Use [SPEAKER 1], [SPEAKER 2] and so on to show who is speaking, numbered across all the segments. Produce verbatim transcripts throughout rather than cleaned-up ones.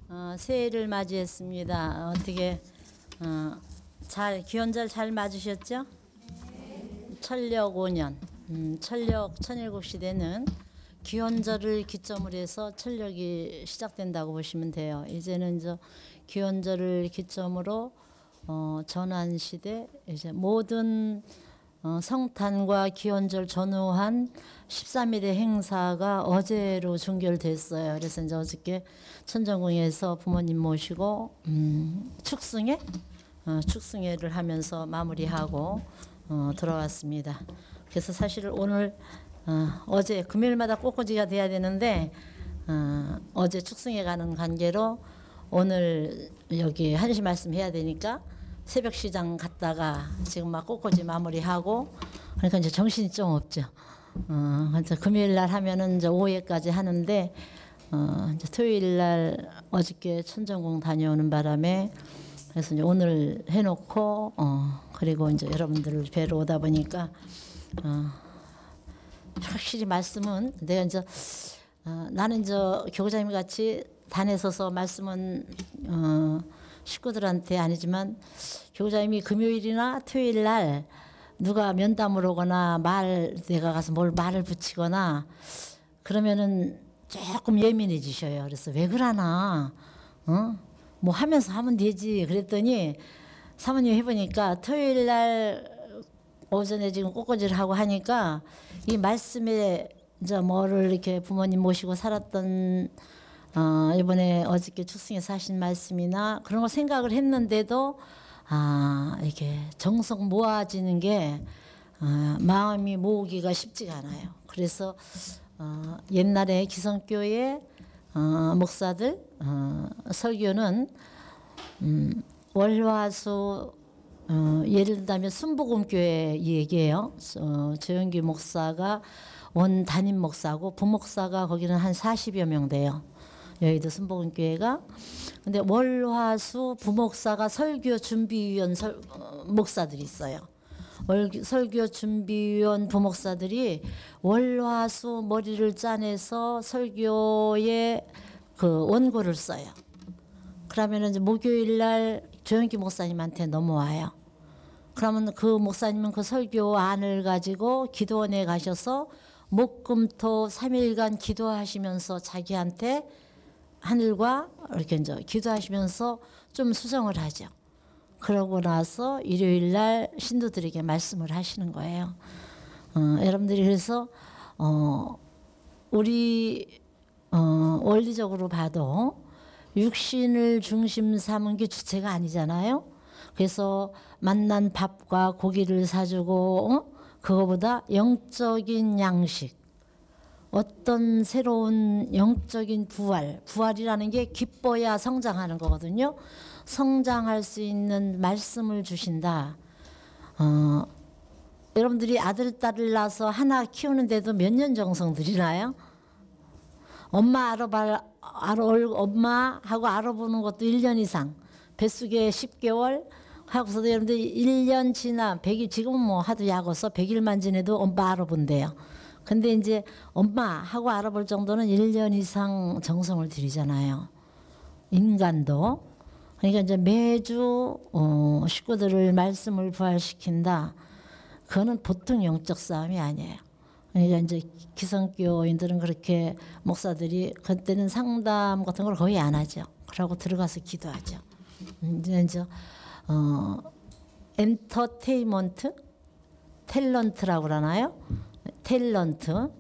[SPEAKER 1] 어, 새해를 맞이했습니다. 어떻게 어, 잘 기원절 잘 맞으셨죠? 천력 오 년, 음, 천력 천일국 시대는 기원절을 기점으로 해서 천력이 시작된다고 보시면 돼요. 이제는 저 기원절을 기점으로 어, 전환 시대, 이제 모든 어, 성탄과 기원절 전후한 십삼 일의 행사가 어제로 종결됐어요. 그래서 이제 어저께 천정궁에서 부모님 모시고 음, 축승회, 어, 축승회를 하면서 마무리하고 어, 들어왔습니다. 그래서 사실 오늘 어, 어제 금요일마다 꽃꽂이가 돼야 되는데 어, 어제 축승회 가는 관계로 오늘 여기 한시 말씀 해야 되니까 새벽 시장 갔다가 지금 막 꽃꽂이 마무리하고 그러니까 이제 정신이 좀 없죠. 어, 이제 금요일 날 하면은 이제 오후에까지 하는데 어, 이제 토요일 날 어저께 천정궁 다녀오는 바람에 그래서 이제 오늘 해놓고 어, 그리고 이제 여러분들을 뵈러 오다 보니까 어, 확실히 말씀은 내가 이제 어, 나는 저 교구자님 같이 단에 서서 말씀은 어, 식구들한테 아니지만 교구자님이 금요일이나 토요일 날 누가 면담을 오거나 말 내가 가서 뭘 말을 붙이거나 그러면은 조금 예민해지셔요. 그래서 왜 그러나 어? 뭐 하면서 하면 되지 그랬더니 사모님 해보니까 토요일 날 오전에 지금 꽃꽂이를 하고 하니까 이 말씀에 이제 뭐를 이렇게 부모님 모시고 살았던 어, 이번에 어저께 축승에서 하신 말씀이나 그런 걸 생각을 했는데도 아 이렇게 정성 모아지는 게 어, 마음이 모으기가 쉽지가 않아요. 그래서 어, 옛날에 기성교회 어, 목사들 어, 설교는 음, 월화수 어, 예를 들자면 순복음교회 얘기예요. 어, 조영기 목사가 원 담임 목사고 부목사가 거기는 한 사십여 명 돼요. 여의도 순복음교회가. 근데 월화수 부목사가 설교 준비위원 설, 어, 목사들이 있어요. 월, 설교 준비위원 부목사들이 월화수 머리를 짜내서 설교에 그 원고를 써요. 그러면 이제 목요일 날 조영기 목사님한테 넘어와요. 그러면 그 목사님은 그 설교안을 가지고 기도원에 가셔서 목금토 삼 일간 기도하시면서 자기한테 하늘과 이렇게 이제 기도하시면서 좀 수정을 하죠. 그러고 나서 일요일 날 신도들에게 말씀을 하시는 거예요. 어, 여러분들이 그래서 어, 우리 어, 원리적으로 봐도 육신을 중심 삼은 게 주체가 아니잖아요. 그래서 만난 밥과 고기를 사주고 어? 그거보다 영적인 양식 어떤 새로운 영적인 부활, 부활이라는 게 기뻐야 성장하는 거거든요. 성장할 수 있는 말씀을 주신다. 어, 여러분들이 아들, 딸을 낳아서 하나 키우는데도 몇 년 정성 들이나요? 엄마 알아봐, 알아, 엄마하고 알아보는 것도 일 년 이상. 뱃속에 십 개월 하고서도 여러분들 일 년 지나 백 일, 지금은 뭐 하도 약어서 백 일만 지내도 엄마 알아본대요. 근데 이제 엄마하고 알아볼 정도는 일 년 이상 정성을 들이잖아요. 인간도. 그러니까 이제 매주 어, 식구들을 말씀을 부활시킨다. 그거는 보통 영적 싸움이 아니에요. 그러니까 이제 기성교인들은 그렇게 목사들이 그때는 상담 같은 걸 거의 안 하죠. 그러고 들어가서 기도하죠. 이제 이제 어, 엔터테인먼트, 탤런트라고 그러나요? 탤런트.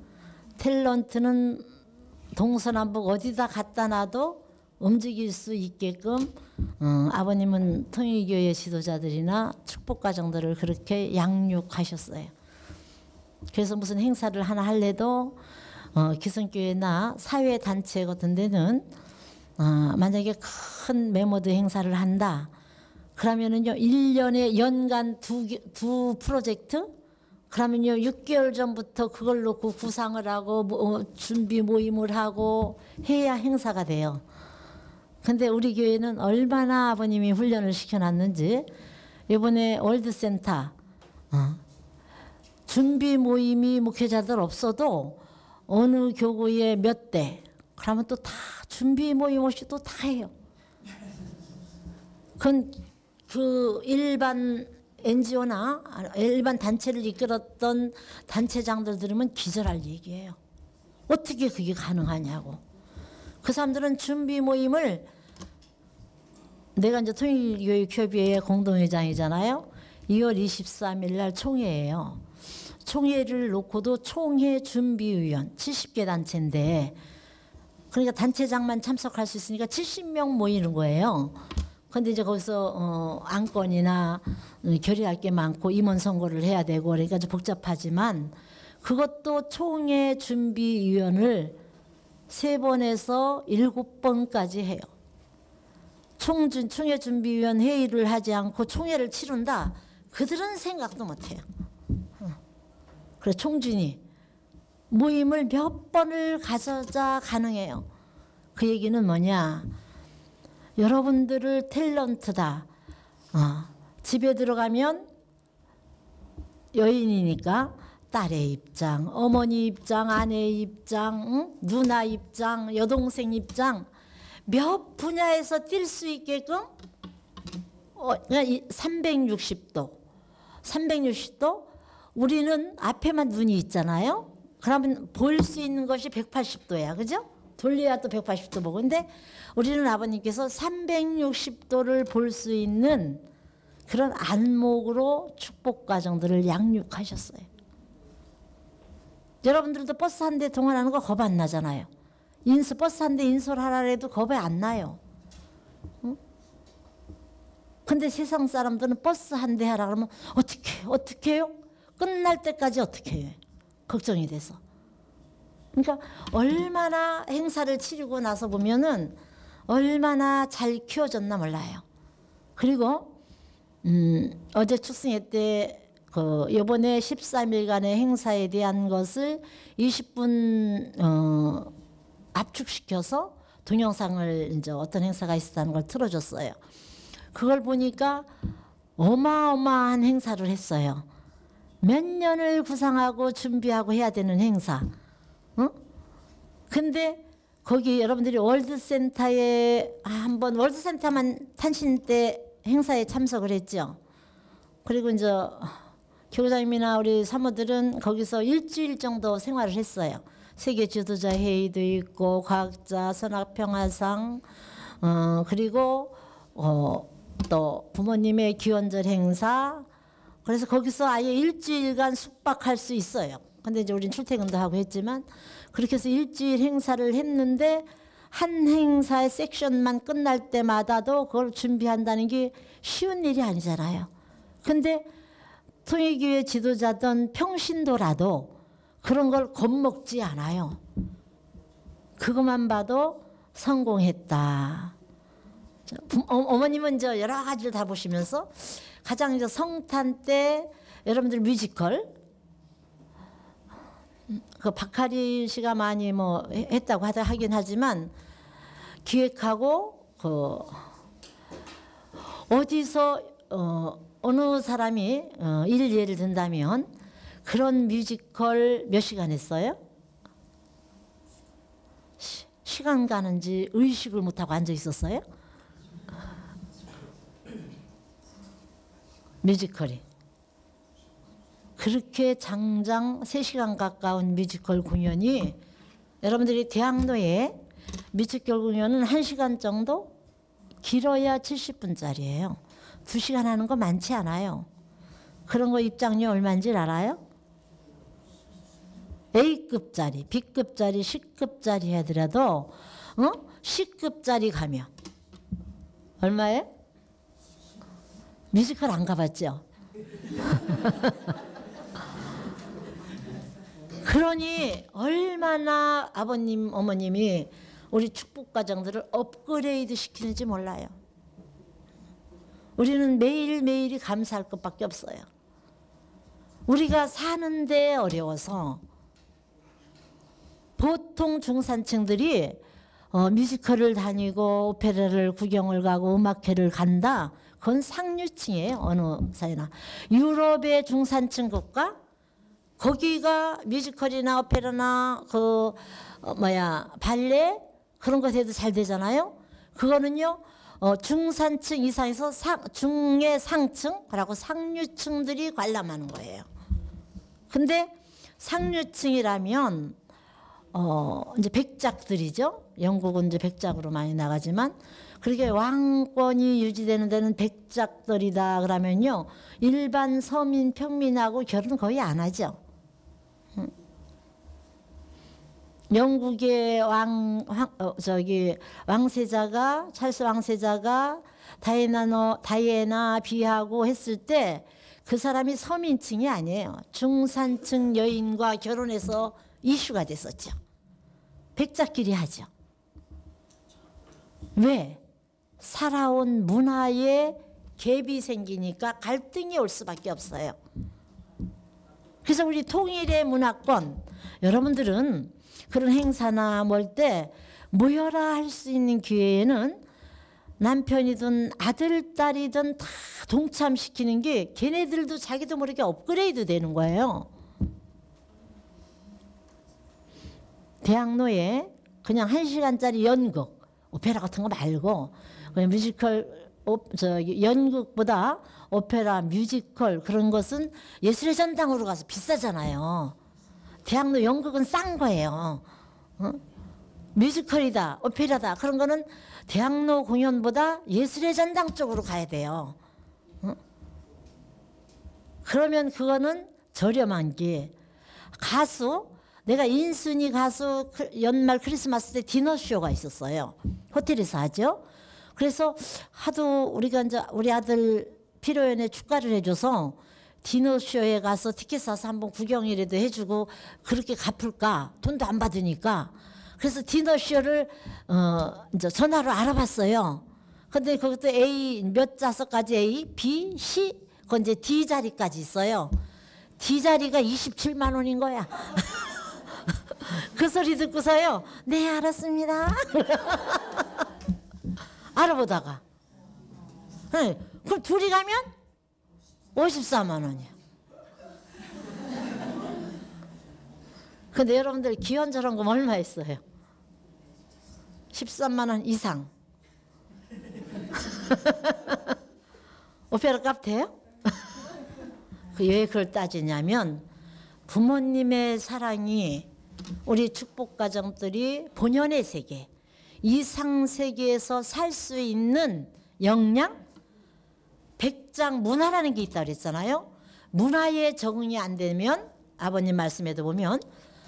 [SPEAKER 1] 탤런트는 동서남북 어디다 갖다 놔도 움직일 수 있게끔 어, 아버님은 통일교회 지도자들이나 축복가정들을 그렇게 양육하셨어요. 그래서 무슨 행사를 하나 할래도 어, 기성교회나 사회단체 같은 데는 어, 만약에 큰 메모드 행사를 한다. 그러면은요, 일 년에 연간 두, 두 프로젝트? 그러면요, 육 개월 전부터 그걸 놓고 구상을 하고, 뭐, 준비 모임을 하고 해야 행사가 돼요. 근데 우리 교회는 얼마나 아버님이 훈련을 시켜놨는지, 이번에 월드센터, 어, 준비 모임이 목회자들 없어도 어느 교구에 몇 대, 그러면 또 다 준비 모임 없이 또 다 해요. 그건 그 일반 엔지오나 일반 단체를 이끌었던 단체장들 들으면 기절할 얘기예요. 어떻게 그게 가능하냐고. 그 사람들은 준비 모임을, 내가 이제 통일교육협의회 공동회장이잖아요. 이월 이십삼일 날 총회예요. 총회를 놓고도 총회 준비위원 칠십 개 단체인데, 그러니까 단체장만 참석할 수 있으니까 칠십 명 모이는 거예요. 근데 이제 거기서 어, 안건이나 결의할 게 많고 임원 선거를 해야 되고 그러니까 좀 복잡하지만, 그것도 총회 준비위원을 세 번에서 일곱 번까지 해요. 총준 총회 준비위원 회의를 하지 않고 총회를 치른다. 그들은 생각도 못해요. 그래 총준이 모임을 몇 번을 가져자 가능해요. 그 얘기는 뭐냐? 여러분들을 탤런트다. 어, 집에 들어가면 여인이니까 딸의 입장, 어머니 입장, 아내 입장, 응? 누나 입장, 여동생 입장, 몇 분야에서 뛸 수 있게끔 어, 삼백육십 도, 삼백육십 도 우리는 앞에만 눈이 있잖아요. 그러면 볼 수 있는 것이 백팔십 도야, 그죠? 돌려야 또 백팔십 도 보고. 근데 우리는 아버님께서 삼백육십 도를 볼 수 있는 그런 안목으로 축복 과정들을 양육하셨어요. 여러분들도 버스 한 대 동원하는 거 겁 안 나잖아요. 인수 버스 한 대 인솔하라 해도 겁이 안 나요. 응? 근데 세상 사람들은 버스 한 대 하라 그러면 어떻게 어떻게 해요? 끝날 때까지 어떻게 해요? 걱정이 돼서. 그러니까 얼마나 행사를 치르고 나서 보면은 얼마나 잘 키워졌나 몰라요. 그리고 음, 어제 축승회 때 그 이번에 십삼 일간의 행사에 대한 것을 이십 분 어, 압축시켜서 동영상을 이제 어떤 행사가 있었다는 걸 틀어줬어요. 그걸 보니까 어마어마한 행사를 했어요. 몇 년을 구상하고 준비하고 해야 되는 행사. 어? 근데 거기 여러분들이 월드센터에 한번 월드센터만 탄신 때 행사에 참석을 했죠. 그리고 이제 교장님이나 우리 사모들은 거기서 일주일 정도 생활을 했어요. 세계 지도자 회의도 있고 과학자 선학평화상, 어, 그리고 어, 또 부모님의 기원절 행사. 그래서 거기서 아예 일주일간 숙박할 수 있어요. 근데 이제 우린 출퇴근도 하고 했지만 그렇게 해서 일주일 행사를 했는데, 한 행사의 섹션만 끝날 때마다도 그걸 준비한다는 게 쉬운 일이 아니잖아요. 근데 통일교회 지도자든 평신도라도 그런 걸 겁먹지 않아요. 그것만 봐도 성공했다. 어, 어머님은 이제 여러 가지를 다 보시면서 가장 이제 성탄 때 여러분들 뮤지컬, 그 박하리 씨가 많이 뭐 했다고 하긴 하지만 기획하고 그 어디서 어 어느 사람이 어 일 예를 든다면 그런 뮤지컬 몇 시간 했어요? 시, 시간 가는지 의식을 못하고 앉아 있었어요? 뮤지컬이 그렇게 장장 세 시간 가까운 뮤지컬 공연이, 여러분들이 대학로에 뮤지컬 공연은 한 시간 정도, 길어야 칠십 분짜리예요. 두 시간 하는 거 많지 않아요. 그런 거 입장료 얼마인지 알아요? A급짜리, B급짜리, C급짜리 하더라도 어? C급짜리 가면 얼마예요? 뮤지컬 안 가봤죠? 그러니 얼마나 아버님, 어머님이 우리 축복 과정들을 업그레이드 시키는지 몰라요. 우리는 매일매일이 감사할 것밖에 없어요. 우리가 사는데 어려워서 보통 중산층들이 어, 뮤지컬을 다니고 오페라를 구경을 가고 음악회를 간다. 그건 상류층이에요. 어느 사회나. 유럽의 중산층 국가, 거기가 뮤지컬이나 오페라나 그 어, 뭐야 발레 그런 것에도 잘 되잖아요. 그거는요 어, 중산층 이상에서 상, 중의 상층, 그리고 상류층들이 관람하는 거예요. 근데 상류층이라면 어, 이제 백작들이죠. 영국은 이제 백작으로 많이 나가지만 그렇게 왕권이 유지되는 데는 백작들이다 그러면요, 일반 서민 평민하고 결혼 거의 안 하죠. 영국의 왕, 왕 어, 저기 왕세자가 찰스 왕세자가 다이애나 다이애나 비하고 했을 때 그 사람이 서민층이 아니에요. 중산층 여인과 결혼해서 이슈가 됐었죠. 백작끼리 하죠. 왜? 살아온 문화에 갭이 생기니까 갈등이 올 수밖에 없어요. 그래서 우리 통일의 문화권, 여러분들은 그런 행사나 뭘 때 모여라 할 수 있는 기회에는 남편이든 아들, 딸이든 다 동참시키는 게 걔네들도 자기도 모르게 업그레이드 되는 거예요. 대학로에 그냥 한 시간짜리 연극, 오페라 같은 거 말고 그냥 뮤지컬, 오, 저기 연극보다 오페라, 뮤지컬 그런 것은 예술의 전당으로 가서 비싸잖아요. 대학로 연극은 싼 거예요. 어? 뮤지컬이다, 오페라다 그런 거는 대학로 공연보다 예술의 전당 쪽으로 가야 돼요. 어? 그러면 그거는 저렴한 게, 가수, 내가 인순이 가수 연말 크리스마스 때 디너쇼가 있었어요. 호텔에서 하죠. 그래서 하도 우리가 이제 우리 아들 피로연에 축가를 해줘서 디너쇼에 가서 티켓 사서 한번 구경이라도 해주고 그렇게 갚을까, 돈도 안 받으니까. 그래서 디너쇼를 어 이제 전화로 알아봤어요. 근데 그것도 A 몇 좌석까지 A, B, C, 그건 이제 D 자리까지 있어요. D 자리가 이십칠만 원인 거야. 그 소리 듣고서요, 네 알았습니다. 알아보다가 네, 그럼 둘이 가면 오십사만 원이야. 근데 여러분들 기원 저런 거 얼마 했어요? 십삼만 원 이상. 오페라 값 돼요? 그 왜 그걸 따지냐면 부모님의 사랑이 우리 축복 가정들이 본연의 세계, 이상 세계에서 살 수 있는 역량, 백장 문화라는 게 있다고 그랬잖아요. 문화에 적응이 안 되면 아버님 말씀에도 보면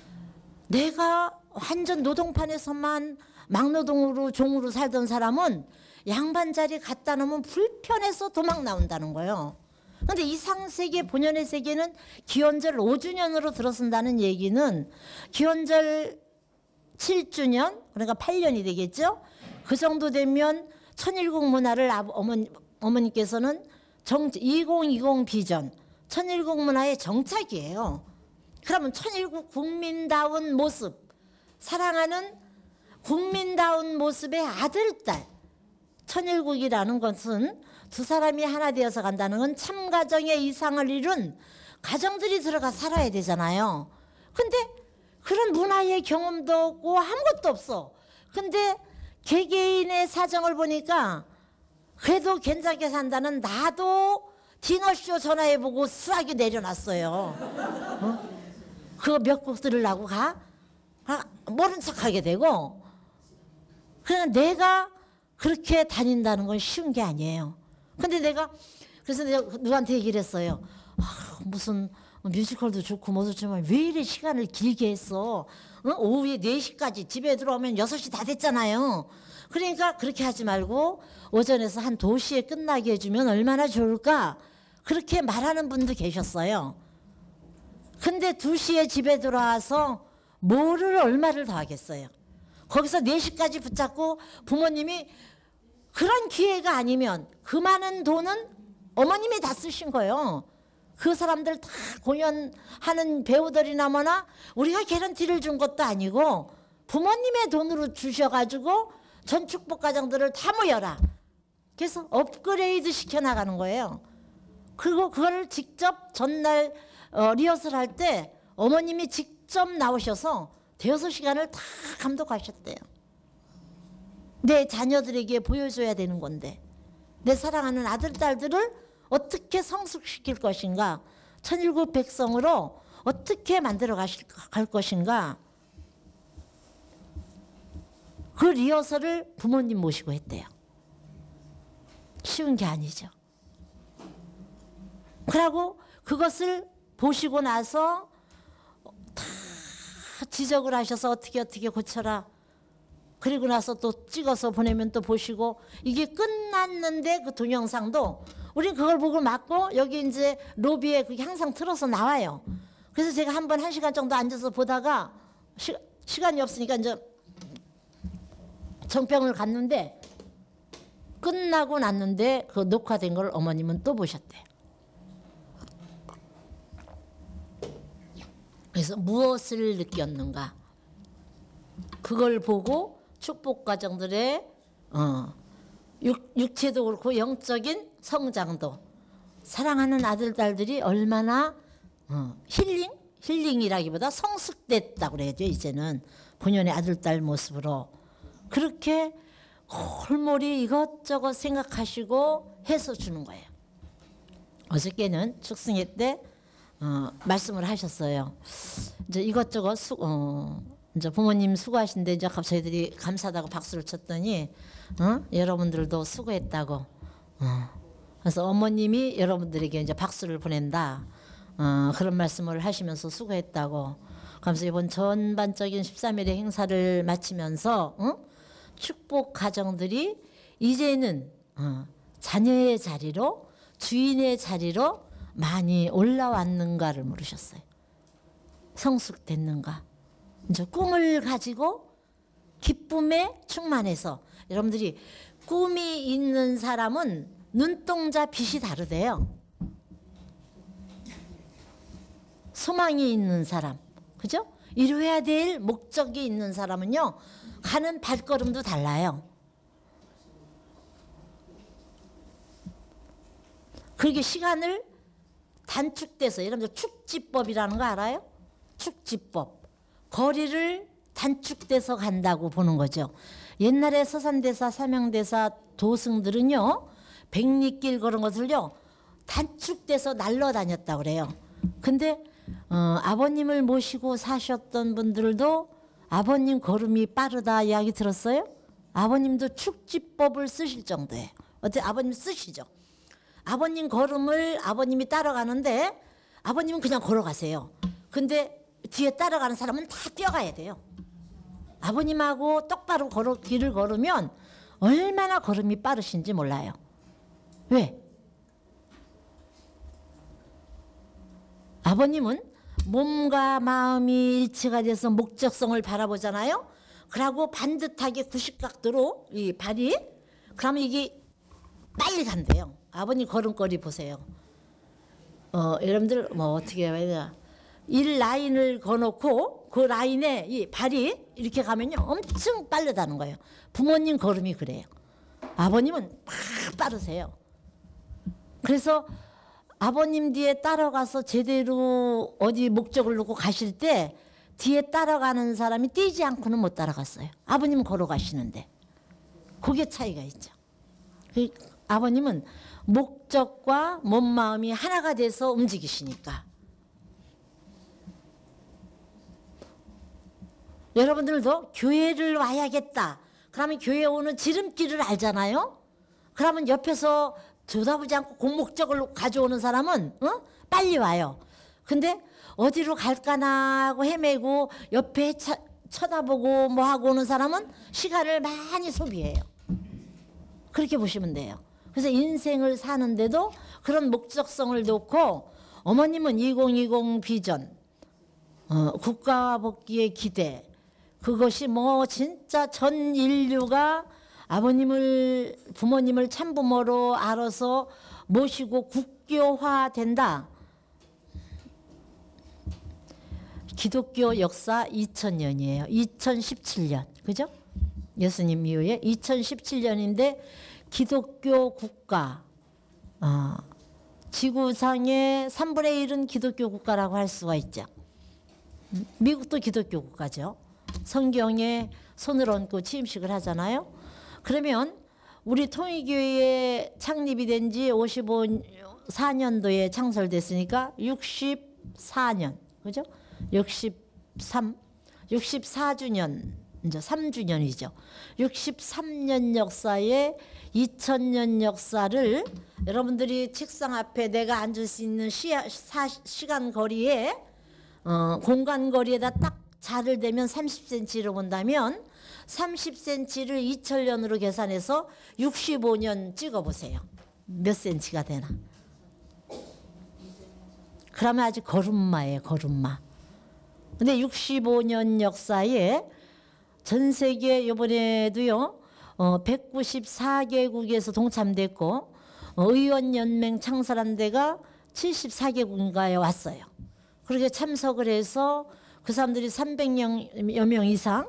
[SPEAKER 1] 내가 완전 노동판에서만 막노동으로 종으로 살던 사람은 양반 자리 갖다 놓으면 불편해서 도망 나온다는 거예요. 그런데 이상세계 본연의 세계는 기원절 오 주년으로 들어선다는 얘기는 기원절 칠 주년, 그러니까 팔 년이 되겠죠. 그 정도 되면 천일국 문화를 어머니, 어머니께서는 정, 이천이십 비전, 천일국 문화의 정착이에요. 그러면 천일국 국민다운 모습, 사랑하는 국민다운 모습의 아들, 딸. 천일국이라는 것은 두 사람이 하나 되어서 간다는 건 참가정의 이상을 이룬 가정들이 들어가 살아야 되잖아요. 근데 그런 문화의 경험도 없고 아무것도 없어. 근데 개개인의 사정을 보니까 그래도 괜찮게 산다는 나도 디너쇼 전화해보고 수학이 내려놨어요. 어? 그거 몇 곡 들으려고 가? 아, 모른 척하게 되고. 그냥 내가 그렇게 다닌다는 건 쉬운 게 아니에요. 근데 내가 그래서 내가 누구한테 얘기를 했어요. 아, 무슨 뮤지컬도 좋고 뭐도 좋지만 왜 이래 시간을 길게 했어? 어? 오후에 네 시까지 집에 들어오면 여섯 시 다 됐잖아요. 그러니까 그렇게 하지 말고 오전에서 한 두 시에 끝나게 해주면 얼마나 좋을까? 그렇게 말하는 분도 계셨어요. 근데 두 시에 집에 들어와서 뭐를 얼마를 더 하겠어요. 거기서 네 시까지 붙잡고 부모님이 그런 기회가 아니면 그 많은 돈은 어머님이 다 쓰신 거예요. 그 사람들 다 공연하는 배우들이나 뭐나 우리가 개런티를 준 것도 아니고 부모님의 돈으로 주셔가지고 전 축복 가정들을 다 모여라. 그래서 업그레이드 시켜나가는 거예요. 그리고 그걸 직접 전날 어, 리허설 할 때 어머님이 직접 나오셔서 대여섯 시간을 다 감독하셨대요.
[SPEAKER 2] 내 자녀들에게 보여줘야 되는 건데 내 사랑하는 아들, 딸들을 어떻게 성숙시킬 것인가, 천일국 백성으로 어떻게 만들어 가실, 갈 것인가, 그 리허설을 부모님 모시고 했대요. 쉬운 게 아니죠. 그러고 그것을 보시고 나서 다 지적을 하셔서 어떻게 어떻게 고쳐라. 그리고 나서 또 찍어서 보내면 또 보시고, 이게 끝났는데 그 동영상도 우린 그걸 보고 맞고 여기 이제 로비에 그게 항상 틀어서 나와요. 그래서 제가 한 번 한 시간 정도 앉아서 보다가 시, 시간이 없으니까 이제 정병을 갔는데, 끝나고 났는데 그 녹화된 걸 어머님은 또 보셨대요. 그래서 무엇을 느꼈는가, 그걸 보고 축복 가정들의 어, 육, 육체도 그렇고 영적인 성장도, 사랑하는 아들 딸들이 얼마나 어, 힐링? 힐링이라기보다 성숙됐다고 그래야죠. 이제는 본연의 아들 딸 모습으로 그렇게 홀몰이 이것저것 생각하시고 해서 주는 거예요. 어저께는 축승회 때 어, 말씀을 하셨어요. 이제 이것저것 수, 어, 이제 부모님 수고하신데 이제 저희들이 감사하다고 박수를 쳤더니 어? 여러분들도 수고했다고. 어. 그래서 어머님이 여러분들에게 이제 박수를 보낸다. 어, 그런 말씀을 하시면서 수고했다고. 그래서 이번 전반적인 십삼 일의 행사를 마치면서 어? 축복 가정들이 이제는 어, 자녀의 자리로, 주인의 자리로 많이 올라왔는가를 물으셨어요. 성숙됐는가. 이제 꿈을 가지고 기쁨에 충만해서, 여러분들이 꿈이 있는 사람은 눈동자 빛이 다르대요. 소망이 있는 사람, 그죠? 이루어야 될 목적이 있는 사람은요, 가는 발걸음도 달라요. 그렇게 시간을 단축돼서, 여러분들 축지법이라는 거 알아요? 축지법. 거리를 단축돼서 간다고 보는 거죠. 옛날에 서산대사, 삼양대사, 도승들은요, 백리길 그런 것을요 단축돼서 날라다녔다고 그래요. 근데 어, 아버님을 모시고 사셨던 분들도 아버님 걸음이 빠르다 이야기 들었어요? 아버님도 축지법을 쓰실 정도예요. 어때? 아버님 쓰시죠? 아버님 걸음을 아버님이 따라가는데 아버님은 그냥 걸어가세요. 근데 뒤에 따라가는 사람은 다 뛰어가야 돼요. 아버님하고 똑바로 걸어, 길을 걸으면 얼마나 걸음이 빠르신지 몰라요. 왜? 아버님은 몸과 마음이 일치가 돼서 목적성을 바라보잖아요. 그러고 반듯하게 구십 각도로 이 발이, 그러면 이게 빨리 간대요. 아버님 걸음걸이 보세요. 어, 여러분들 뭐 어떻게 해야 되나? 일 라인을 거놓고 그 라인에 이 발이 이렇게 가면요 엄청 빠르다는 거예요. 부모님 걸음이 그래요. 아버님은 막 빠르세요. 그래서 아버님 뒤에 따라가서 제대로 어디 목적을 놓고 가실 때 뒤에 따라가는 사람이 뛰지 않고는 못 따라갔어요. 아버님은 걸어가시는데. 그게 차이가 있죠. 아버님은 목적과 몸 마음이 하나가 돼서 움직이시니까. 여러분들도 교회를 와야겠다. 그러면 교회 오는 지름길을 알잖아요. 그러면 옆에서 쳐다보지 않고 공목적을 가져오는 사람은 어? 빨리 와요. 근데 어디로 갈까나 하고 헤매고 옆에 차, 쳐다보고 뭐 하고 오는 사람은 시간을 많이 소비해요. 그렇게 보시면 돼요. 그래서 인생을 사는데도 그런 목적성을 놓고, 어머님은 이천이십 비전, 어, 국가와 복귀의 기대, 그것이 뭐 진짜 전 인류가 아버님을, 부모님을 참부모로 알아서 모시고 국교화된다. 기독교 역사 이천 년이에요. 이천십칠 년. 그죠? 예수님 이후에 이천십칠 년인데 기독교 국가, 어, 지구상의 삼분의 일은 기독교 국가라고 할 수가 있죠. 미국도 기독교 국가죠. 성경에 손을 얹고 취임식을 하잖아요. 그러면 우리 통일교회 창립이 된 지 오십사 년도에 창설됐으니까 육십사 년, 그죠? 육십삼, 육십사 주년, 이제 삼 주년이죠. 육십삼 년 역사에 이천 년 역사를 여러분들이 책상 앞에 내가 앉을 수 있는 시, 사, 시간 거리에 어, 공간 거리에다 딱 자를 대면 삼십 센티미터로 본다면 삼십 센티미터를 이천 년으로 계산해서 육십오 년 찍어보세요. 몇 센치가 되나? 그러면 아직 걸음마예요, 걸음마. 근데 육십오 년 역사에 전 세계 이번에도요 어, 백구십사 개국에서 동참됐고 어, 의원연맹 창설한 데가 칠십사 개국인가에 왔어요. 그렇게 참석을 해서 그 사람들이 삼백여 명 이상,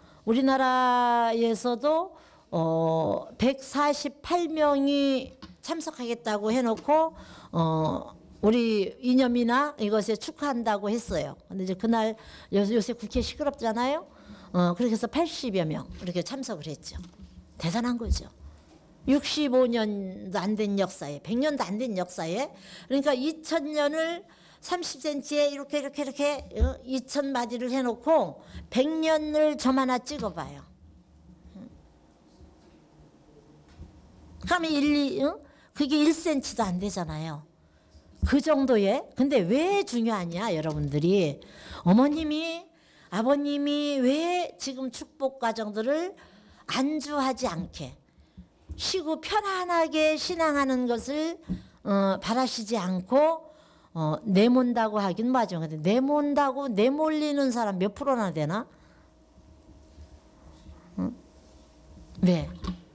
[SPEAKER 2] 우리나라에서도 어, 백사십팔 명이 참석하겠다고 해놓고 어, 우리 이념이나 이것에 축하한다고 했어요. 근데 이제 그날 요새 국회 시끄럽잖아요. 어, 그렇게 해서 팔십여 명 이렇게 참석을 했죠. 대단한 거죠. 육십오 년도 안 된 역사에, 백 년도 안 된 역사에, 그러니까 이천 년을 삼십 센티미터에 이렇게 이렇게 이렇게 이천 마디를 해놓고 백 년을 점 하나 찍어봐요. 그러면 일, 이, 어? 그게 일 센티미터도 안 되잖아요. 그 정도에. 근데 왜 중요하냐 여러분들이. 어머님이 아버님이 왜 지금 축복 과정들을 안주하지 않게 쉬고 편안하게 신앙하는 것을 어, 바라시지 않고 어, 내몬다고 하긴 맞죠. 근데 내몬다고 내몰리는 사람 몇 프로나 되나? 응? 왜?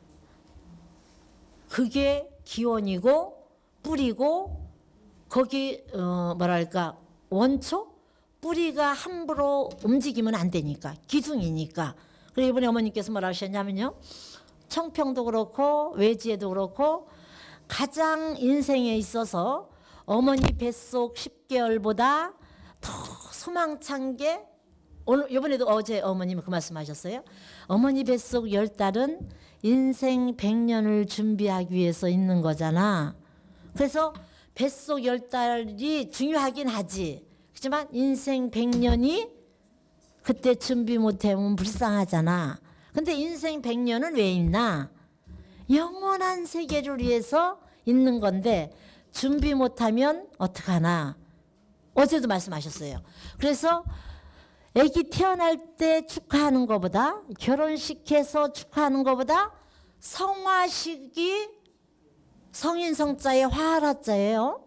[SPEAKER 2] 그게 기원이고 뿌리고 거기 어, 뭐랄까 원초? 뿌리가 함부로 움직이면 안 되니까 기둥이니까. 그리고 이번에 어머니께서 뭐라 하셨냐면요, 청평도 그렇고 외지에도 그렇고 가장 인생에 있어서 어머니 뱃속 십 개월보다 더 소망찬 게 오늘 이번에도 어제 어머님이 그 말씀하셨어요. 어머니 뱃속 열 달은 인생 백 년을 준비하기 위해서 있는 거잖아. 그래서 뱃속 열 달이 중요하긴 하지. 그렇지만 인생 백 년이 그때 준비 못하면 불쌍하잖아. 근데 인생 백 년은 왜 있나? 영원한 세계를 위해서 있는 건데 준비 못하면 어떡하나? 어제도 말씀하셨어요. 그래서 아기 태어날 때 축하하는 것보다, 결혼식해서 축하하는 것보다 성화식이 성인 성자의 화하자예요.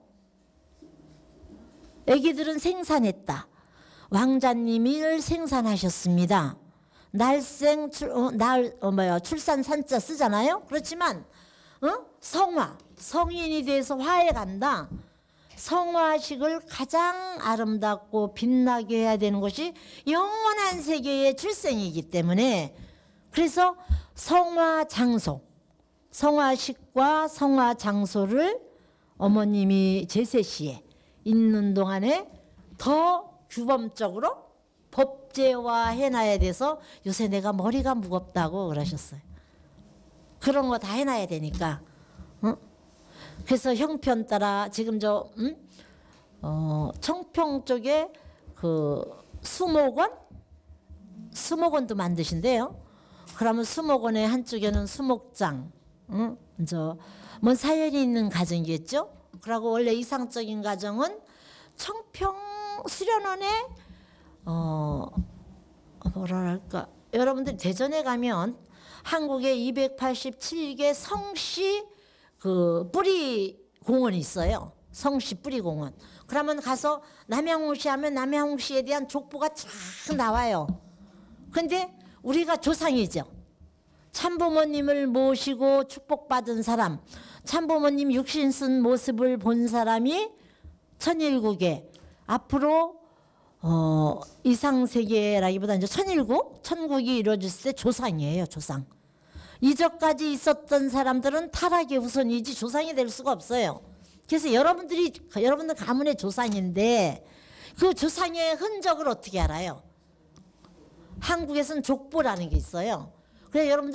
[SPEAKER 2] 아기들은 생산했다. 왕자님을 생산하셨습니다. 날생 출, 어, 날 어, 뭐야 출산 산자 쓰잖아요. 그렇지만 어? 성화, 성인이 돼서 화해 간다. 성화식을 가장 아름답고 빛나게 해야 되는 것이 영원한 세계의 출생이기 때문에, 그래서 성화 장소, 성화식과 성화 장소를 어머님이 제세시에 있는 동안에 더 규범적으로 법제화 해놔야 돼서 요새 내가 머리가 무겁다고 그러셨어요. 그런 거 다 해놔야 되니까. 어? 그래서 형편 따라 지금 저 음? 어, 청평 쪽에 그 수목원, 수목원도 만드신대요. 그러면 수목원의 한쪽에는 수목장, 응? 저뭔 사연이 있는 가정이겠죠. 그리고 원래 이상적인 가정은 청평 수련원에 어 뭐랄까, 여러분들 대전에 가면 한국에 이백팔십칠 개 성씨 그 뿌리 공원이 있어요. 성씨 뿌리 공원. 그러면 가서 남양홍씨 하면 남양홍씨에 대한 족보가 쫙 나와요. 근데 우리가 조상이죠. 참부모님을 모시고 축복받은 사람, 참부모님 육신 쓴 모습을 본 사람이 천일국에 앞으로 어, 이상세계라기보다 이제 천일국, 천국이 이루어졌을 때 조상이에요, 조상. 이전까지 있었던 사람들은 타락의 후손이지 조상이 될 수가 없어요. 그래서 여러분들이, 여러분들 가문의 조상인데 그 조상의 흔적을 어떻게 알아요? 한국에서는 족보라는 게 있어요. 그래서 여러분들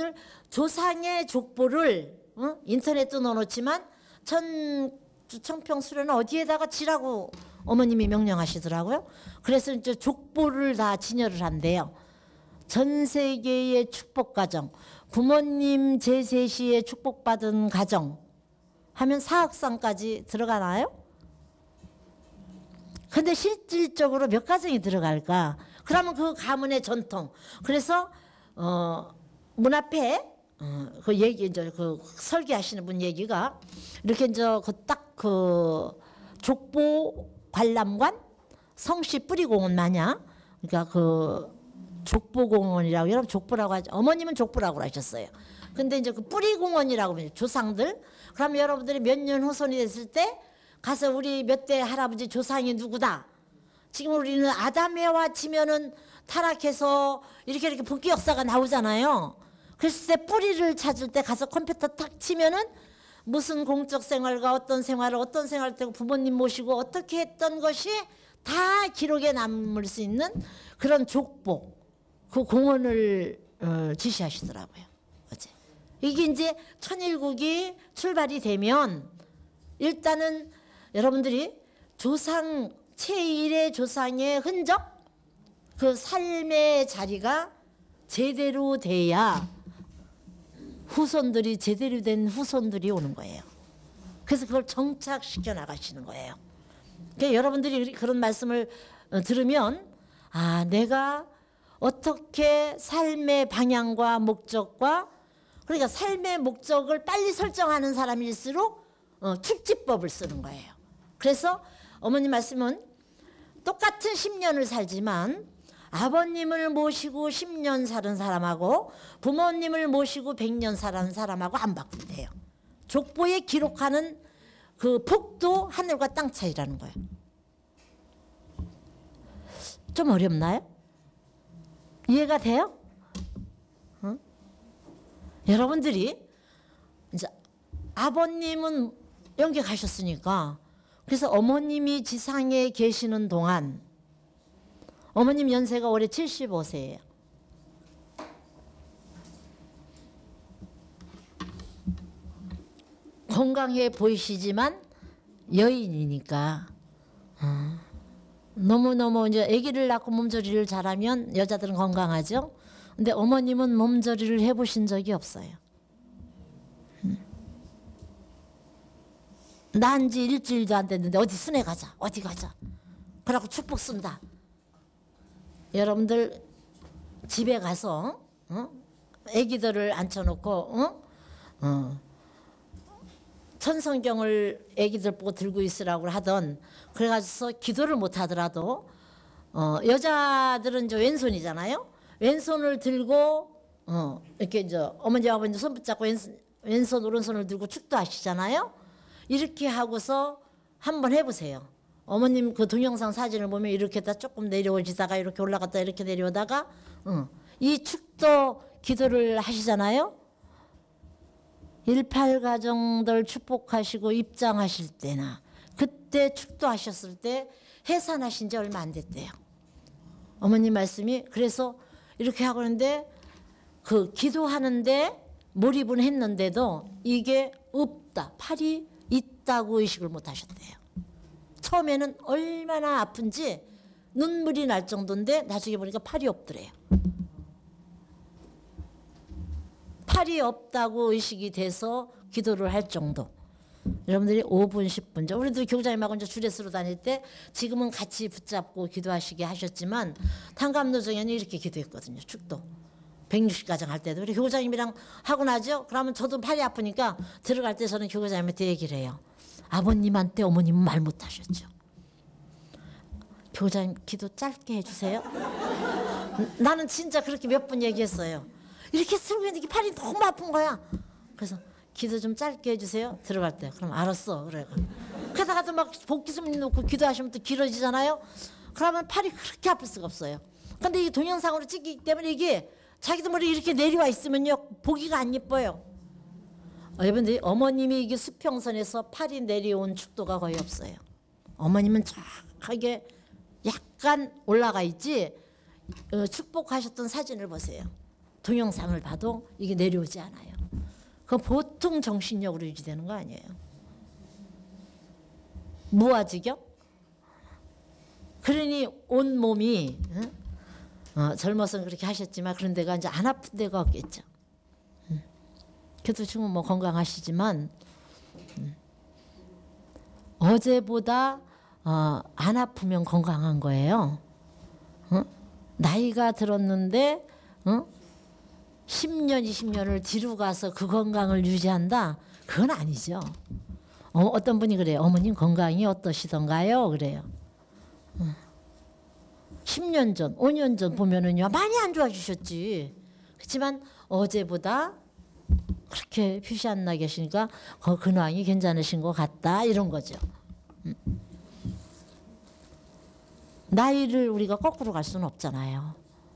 [SPEAKER 2] 조상의 족보를 어? 인터넷도 넣어놓지만 천 청평 수련은 어디에다가 지라고 어머님이 명령하시더라고요. 그래서 이제 족보를 다 진열을 한대요. 전 세계의 축복 가정, 부모님 제세 시에 축복받은 가정 하면 사학상까지 들어가나요? 근데 실질적으로 몇 가정이 들어갈까? 그러면 그 가문의 전통. 그래서 어, 문 앞에 어, 그 얘기 이제 그 설계하시는 분 얘기가 이렇게 이제 그 딱 그 족보 관람관 성씨 뿌리공원 마냥 그러니까 그 족보공원이라고 여러분 족보라고 하죠. 어머님은 족보라고 하셨어요. 근데 이제 그 뿌리공원이라고 하면 조상들. 그럼 여러분들이 몇 년 후손이 됐을 때 가서 우리 몇 대 할아버지 조상이 누구다. 지금 우리는 아담에와 치면은 타락해서 이렇게 이렇게 복귀 역사가 나오잖아요. 그랬을 때 뿌리를 찾을 때 가서 컴퓨터 탁 치면은 무슨 공적 생활과 어떤 생활을 어떤 생활 때고 부모님 모시고 어떻게 했던 것이 다 기록에 남을 수 있는 그런 족보 그 공원을 어, 지시하시더라고요. 어제 이게 이제 천일국이 출발이 되면 일단은 여러분들이 조상 제일의 조상의 흔적 그 삶의 자리가 제대로 돼야 후손들이 제대로 된 후손들이 오는 거예요. 그래서 그걸 정착시켜 나가시는 거예요. 그러니까 여러분들이 그런 말씀을 들으면 아 내가 어떻게 삶의 방향과 목적과 그러니까 삶의 목적을 빨리 설정하는 사람일수록 어, 축지법을 쓰는 거예요. 그래서 어머님 말씀은 똑같은 십 년을 살지만 아버님을 모시고 십 년 사는 사람하고 부모님을 모시고 백 년 사는 사람하고 안 바꾼대요. 족보에 기록하는 그 폭도 하늘과 땅 차이라는 거예요. 좀 어렵나요? 이해가 돼요? 어? 여러분들이 이제 아버님은 영계 가셨으니까 그래서 어머님이 지상에 계시는 동안 어머님 연세가 올해 칠십오 세예요. 건강해 보이시지만 여인이니까 어. 너무너무 이제 아기를 낳고 몸조리를 잘하면 여자들은 건강하죠. 근데 어머님은 몸조리를 해보신 적이 없어요. 난 지 일주일도 안 됐는데 어디 순회 가자 어디 가자 그러고 축복 쓴다. 여러분들 집에 가서 어? 아기들을 앉혀놓고 어? 어. 천성경을 아기들 보고 들고 있으라고 하던 그래가지고 기도를 못 하더라도 어, 여자들은 이제 왼손이잖아요. 왼손을 들고 어, 이렇게 이제 어머니 아버지 손 붙잡고 왼손, 왼손 오른손을 들고 축도하시잖아요. 이렇게 하고서 한번 해보세요. 어머님 그 동영상 사진을 보면 이렇게 다 조금 내려오시다가 이렇게 올라갔다 이렇게 내려오다가 어, 이 축도 기도를 하시잖아요. 일팔 가정들 축복하시고 입장하실 때나 그때 축도하셨을 때 해산하신 지 얼마 안 됐대요. 어머님 말씀이 그래서 이렇게 하고 있는데 그 기도하는데 몰입은 했는데도 이게 없다 팔이 있다고 의식을 못 하셨대요. 처음에는 얼마나 아픈지 눈물이 날 정도인데 나중에 보니까 팔이 없더래요. 팔이 없다고 의식이 돼서 기도를 할 정도. 여러분들이 오 분, 십 분. 우리도 교장님하고 이제 주례스로 다닐 때 지금은 같이 붙잡고 기도하시게 하셨지만 탄감노정에는 이렇게 기도했거든요. 축도. 백육십 가정 할 때도. 우리 교장님이랑 하고 나죠. 그러면 저도 팔이 아프니까 들어갈 때 저는 교장님한테 얘기를 해요. 아버님한테 어머님은 말 못하셨죠. 교장님 기도 짧게 해주세요. 나는 진짜 그렇게 몇 번 얘기했어요. 이렇게 쓰고 있는데 팔이 너무 아픈 거야. 그래서 기도 좀 짧게 해주세요. 들어갈 때. 그럼 알았어. 그래. 그러다가도 막 복기숨 놓고 기도하시면 또 길어지잖아요. 그러면 팔이 그렇게 아플 수가 없어요. 근데 이게 동영상으로 찍기 때문에 이게 자기도 모르게 이렇게 내려와 있으면요 보기가 안 예뻐요. 어, 여러분들이 어머님이 이게 수평선에서 팔이 내려온 축도가 거의 없어요. 어머님은 정확하게 약간 올라가 있지. 어, 축복하셨던 사진을 보세요. 동영상을 봐도 이게 내려오지 않아요. 그건 보통 정신력으로 유지되는 거 아니에요. 무아지경? 그러니 온 몸이 어, 젊어서는 그렇게 하셨지만 그런 데가 이제 안 아픈 데가 없겠죠. 음. 그래도 지금 뭐 건강하시지만 음. 어제보다 어, 안 아프면 건강한 거예요. 어? 나이가 들었는데 어? 십 년, 이십 년을 뒤로 가서 그 건강을 유지한다? 그건 아니죠. 어, 어떤 분이 그래요. 어머님 건강이 어떠시던가요? 그래요. 어. 십 년 전, 오 년 전 보면은요 많이 안 좋아지셨지. 그렇지만 어제보다 그렇게 표시 안 나 계시니까 그 근황이 괜찮으신 것 같다 이런 거죠. 음. 나이를 우리가 거꾸로 갈 수는 없잖아요.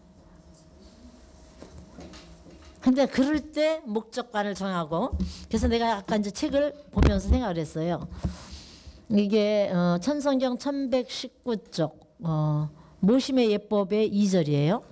[SPEAKER 2] 근데 그럴 때 목적관을 정하고 그래서 내가 아까 이제 책을 보면서 생각을 했어요. 이게 어, 천성경 천백십구 쪽 어, 모심의 예법의 이 절이에요.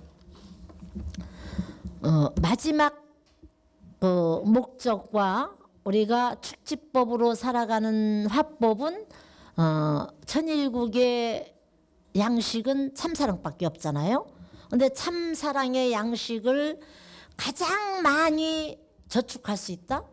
[SPEAKER 2] 어, 마지막 그 목적과 우리가 축지법으로 살아가는 화법은 어, 천일국의 양식은 참사랑밖에 없잖아요. 근데 참사랑의 양식을 가장 많이 저축할 수 있다?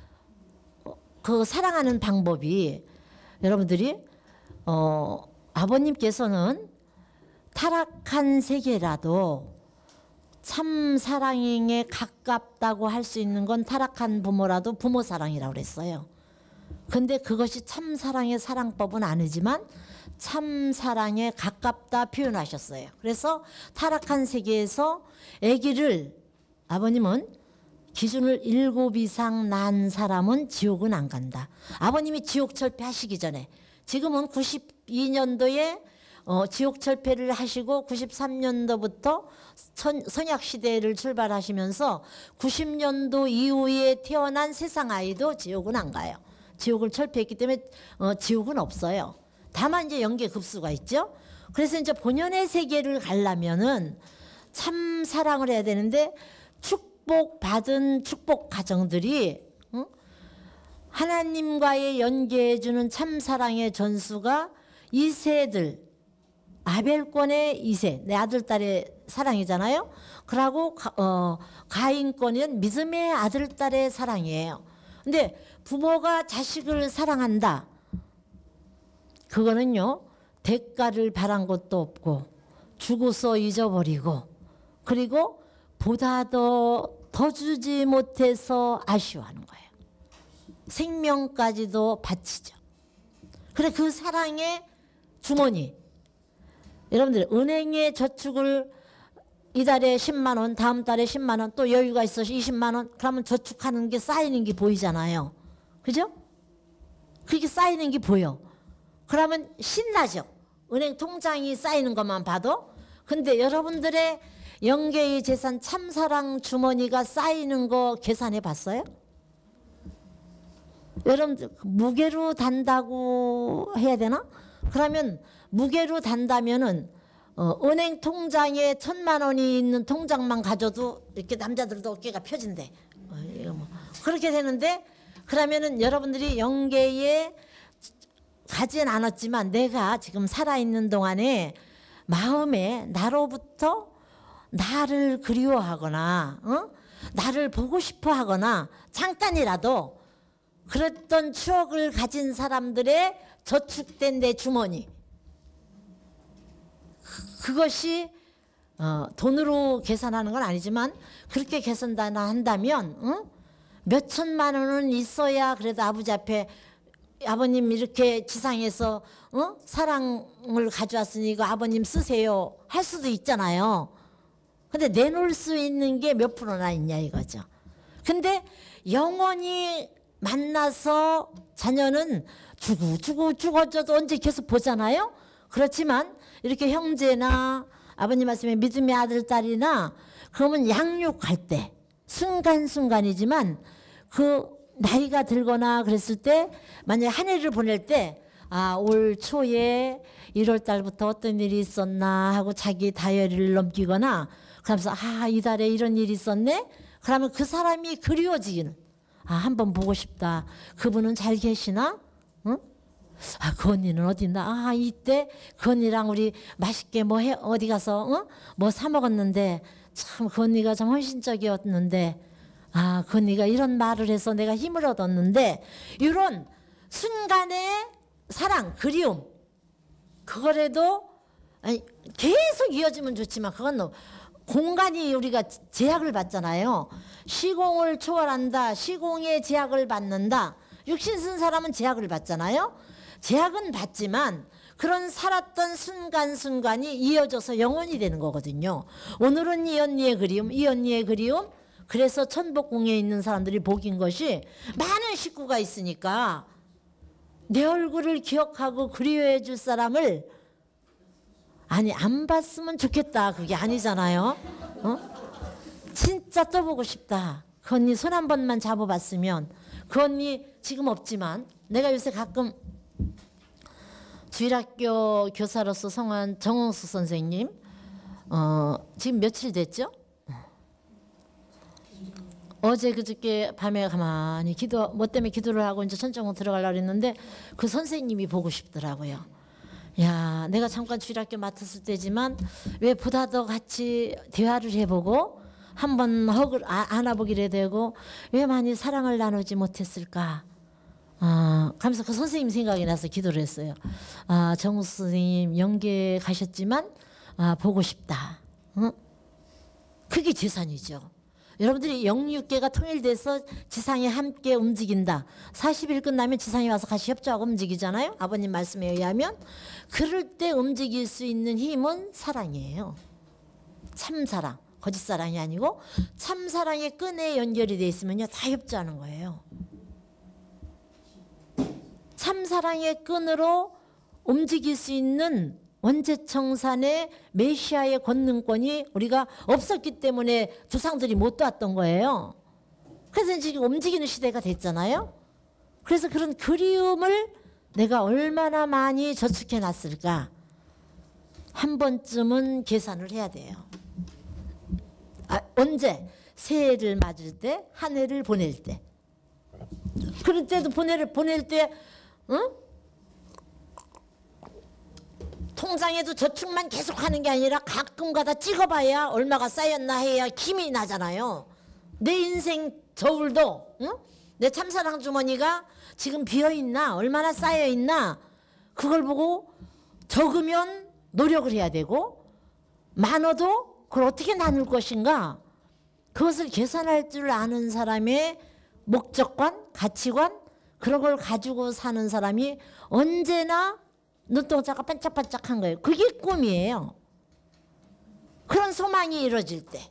[SPEAKER 2] 그 사랑하는 방법이 여러분들이 어, 아버님께서는 타락한 세계라도 참 사랑에 가깝다고 할 수 있는 건 타락한 부모라도 부모 사랑이라고 그랬어요. 근데 그것이 참 사랑의 사랑법은 아니지만 참 사랑에 가깝다 표현하셨어요. 그래서 타락한 세계에서 아기를 아버님은 기준을 일곱 이상 난 사람은 지옥은 안 간다. 아버님이 지옥 철폐하시기 전에 지금은 구십이 년도에 어, 지옥 철폐를 하시고 구십삼 년도부터 선, 선약시대를 출발하시면서 구십 년도 이후에 태어난 세상 아이도 지옥은 안 가요. 지옥을 철폐했기 때문에 어, 지옥은 없어요. 다만 이제 연계급수가 있죠. 그래서 이제 본연의 세계를 가려면은 참 사랑을 해야 되는데 축복받은 축복 가정들이 응? 하나님과의 연계해주는 참 사랑의 전수가 이 세들 아벨권의 이 세 내 아들 딸의 사랑이잖아요. 그러고 어, 가인권은 믿음의 아들 딸의 사랑이에요. 근데 부모가 자식을 사랑한다. 그거는요 대가를 바란 것도 없고 주고서 잊어버리고 그리고 보다 더, 더 주지 못해서 아쉬워하는 거예요. 생명까지도 바치죠. 그래 그 사랑의 주머니 여러분들 은행에 저축을 이달에 십만 원 다음 달에 십만 원 또 여유가 있어서 이십만 원 그러면 저축하는 게 쌓이는 게 보이잖아요. 그죠? 그렇게 쌓이는 게 보여. 그러면 신나죠. 은행 통장이 쌓이는 것만 봐도. 근데 여러분들의 영계의 재산 참사랑 주머니가 쌓이는 거 계산해 봤어요? 여러분들 무게로 단다고 해야 되나? 그러면 무게로 단다면은 어, 은행 통장에 천만 원이 있는 통장만 가져도 이렇게 남자들도 어깨가 펴진대. 어, 이거 뭐. 그렇게 되는데 그러면은 여러분들이 영계에 가진 않았지만 내가 지금 살아있는 동안에 마음에 나로부터 나를 그리워하거나 어? 나를 보고 싶어 하거나 잠깐이라도 그랬던 추억을 가진 사람들의 저축된 내 주머니 그것이 어, 돈으로 계산하는 건 아니지만 그렇게 계산한다면 어? 몇 천만 원은 있어야 그래도 아버지 앞에 아버님 이렇게 지상에서 어? 사랑을 가져왔으니 이거 아버님 쓰세요 할 수도 있잖아요. 근데 내놓을 수 있는 게 몇 프로나 있냐 이거죠. 근데 영원히 만나서 자녀는 주고 주고 죽어져도 언제 계속 보잖아요. 그렇지만 이렇게 형제나 아버님 말씀에 믿음의 아들 딸이나 그러면 양육할 때 순간순간이지만 그 나이가 들거나 그랬을 때 만약에 한 해를 보낼 때 아, 올 초에 일월 달부터 어떤 일이 있었나 하고 자기 다이어리를 넘기거나 그러면서 아, 이달에 이런 일이 있었네. 그러면 그 사람이 그리워지기는. 아, 한번 보고 싶다. 그분은 잘 계시나? 응? 아, 그 언니는 어디 있나? 아, 이때 그 언니랑 우리 맛있게 뭐 해, 어디 가서 어? 뭐 사 먹었는데 참 그 언니가 참 헌신적이었는데 아, 그 언니가 이런 말을 해서 내가 힘을 얻었는데 이런 순간의 사랑, 그리움 그거라도 아니, 계속 이어지면 좋지만 그건 너무 공간이 우리가 제약을 받잖아요. 시공을 초월한다. 시공의 제약을 받는다. 육신 쓴 사람은 제약을 받잖아요. 제약은 받지만 그런 살았던 순간순간이 이어져서 영원이 되는 거거든요. 오늘은 이 언니의 그리움, 이 언니의 그리움. 그래서 천복궁에 있는 사람들이 복인 것이 많은 식구가 있으니까 내 얼굴을 기억하고 그리워해 줄 사람을 아니 안 봤으면 좋겠다. 그게 아니잖아요. 어? 진짜 떠보고 싶다. 그 언니 손 한 번만 잡아봤으면 그 언니 지금 없지만 내가 요새 가끔 주일학교 교사로서 성한 정홍수 선생님 어, 지금 며칠 됐죠? 어제 그저께 밤에 가만히 기도 뭐 때문에 기도를 하고 이제 천정으로 들어가려고 했는데 그 선생님이 보고 싶더라고요. 야, 내가 잠깐 주일학교 맡았을 때지만 왜 보다 더 같이 대화를 해보고 한번 허글 아, 안아보기로 되고 왜 많이 사랑을 나누지 못했을까? 아, 하면서 그 선생님 생각이 나서 기도를 했어요. 아, 정수 선생님 영계 가셨지만 아, 보고 싶다. 어? 그게 재산이죠. 여러분들이 영육계가 통일돼서 지상에 함께 움직인다. 사십 일 끝나면 지상에 와서 같이 협조하고 움직이잖아요. 아버님 말씀에 의하면. 그럴 때 움직일 수 있는 힘은 사랑이에요. 참사랑. 거짓사랑이 아니고 참사랑의 끈에 연결이 돼 있으면요. 다 협조하는 거예요. 참사랑의 끈으로 움직일 수 있는 원죄청산의 메시아의 권능권이 우리가 없었기 때문에 조상들이 못 도왔던 거예요. 그래서 지금 움직이는 시대가 됐잖아요. 그래서 그런 그리움을 내가 얼마나 많이 저축해 놨을까 한 번쯤은 계산을 해야 돼요. 아, 언제? 새해를 맞을 때, 한 해를 보낼 때. 그럴 때도 보낼, 보낼 때 응? 통장에도 저축만 계속하는 게 아니라 가끔가다 찍어봐야 얼마가 쌓였나 해야 힘이 나잖아요. 내 인생 저울도 응? 내 참사랑 주머니가 지금 비어있나 얼마나 쌓여있나 그걸 보고 적으면 노력을 해야 되고 많아도 그걸 어떻게 나눌 것인가 그것을 계산할 줄 아는 사람의 목적관, 가치관 그런 걸 가지고 사는 사람이 언제나 눈동자가 반짝반짝한 거예요. 그게 꿈이에요. 그런 소망이 이루어질 때.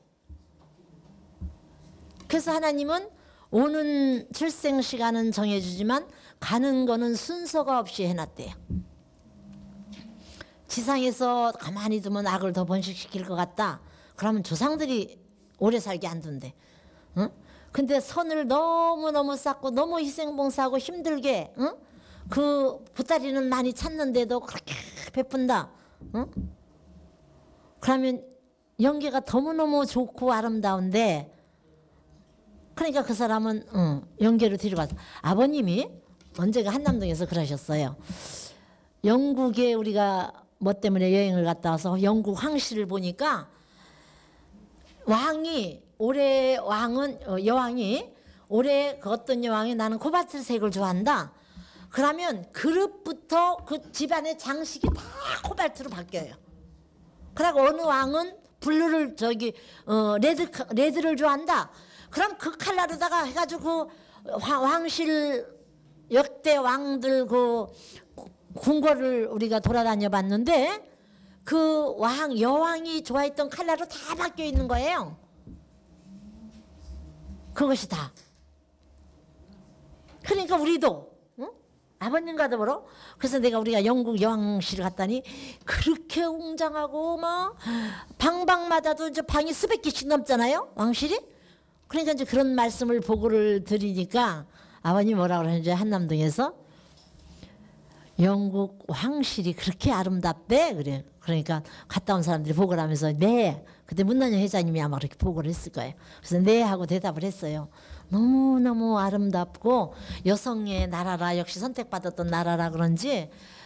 [SPEAKER 2] 그래서 하나님은 오는 출생 시간은 정해주지만 가는 거는 순서가 없이 해놨대요. 지상에서 가만히 두면 악을 더 번식시킬 것 같다. 그러면 조상들이 오래 살게 안 둔대. 응? 근데 선을 너무너무 쌓고 너무 희생봉사하고 힘들게 응? 그 보따리는 많이 찾는데도 그렇게 베푼다. 응? 그러면 연계가 너무너무 좋고 아름다운데 그러니까 그 사람은 응, 연계로 데려가서 아버님이 언제가 한남동에서 그러셨어요. 영국에 우리가 뭐 때문에 여행을 갔다 와서 영국 황실을 보니까 왕이 올해 왕은 어, 여왕이 올해 그 어떤 여왕이 나는 코발트색을 좋아한다. 그러면 그릇부터 그 집안의 장식이 다 코발트로 바뀌어요. 그리고 어느 왕은 블루를 저기 어, 레드 레드를 좋아한다. 그럼 그 컬러로다가 해가지고 그 왕실 역대 왕들 그 궁궐을 우리가 돌아다녀 봤는데 그 왕 여왕이 좋아했던 컬러로 다 바뀌어 있는 거예요. 그것이 다. 그러니까 우리도 응? 아버님과 더불어 그래서 내가 우리가 영국 여왕실을 갔더니 그렇게 웅장하고 막 방방마다도 이제 방이 수백 개씩 넘잖아요. 왕실이. 그러니까 이제 그런 말씀을 보고를 드리니까 아버님 뭐라 그러는지 한남동에서 영국 왕실이 그렇게 아름답대 그래. 그러니까 갔다 온 사람들이 보고를 하면서 네. 그때 문난영 회장님이 아마 그렇게 보고를 했을 거예요. 그래서 네 하고 대답을 했어요. 너무너무 아름답고 여성의 나라라 역시 선택받았던 나라라 그런지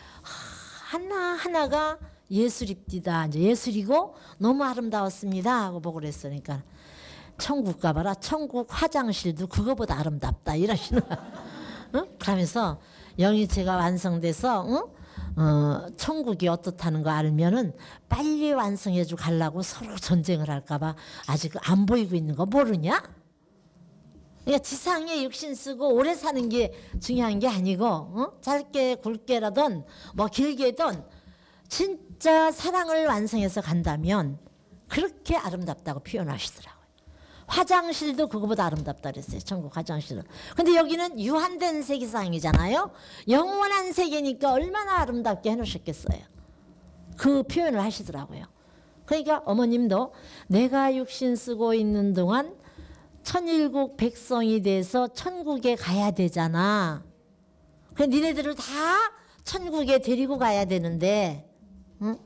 [SPEAKER 2] 하나하나가 예술입디다. 이제 예술이고 너무 아름다웠습니다 하고 보고를 했으니까 천국 가봐라. 천국 화장실도 그거보다 아름답다 이러시는 응? 그러면서 영희체가 완성돼서 응? 어, 천국이 어떻다는 거 알면은 빨리 완성해주고 가려고 서로 전쟁을 할까봐 아직 안 보이고 있는 거 모르냐? 그러니까 지상에 육신 쓰고 오래 사는 게 중요한 게 아니고 어? 짧게 굵게라든 뭐 길게든 진짜 사랑을 완성해서 간다면 그렇게 아름답다고 표현하시더라고요. 화장실도 그거보다 아름답다 그랬어요. 천국 화장실은. 근데 여기는 유한된 세계상이잖아요. 영원한 세계니까 얼마나 아름답게 해놓으셨겠어요. 그 표현을 하시더라고요. 그러니까 어머님도 내가 육신 쓰고 있는 동안 천일국 백성이 돼서 천국에 가야 되잖아. 그래 니네들을 다 천국에 데리고 가야 되는데 응?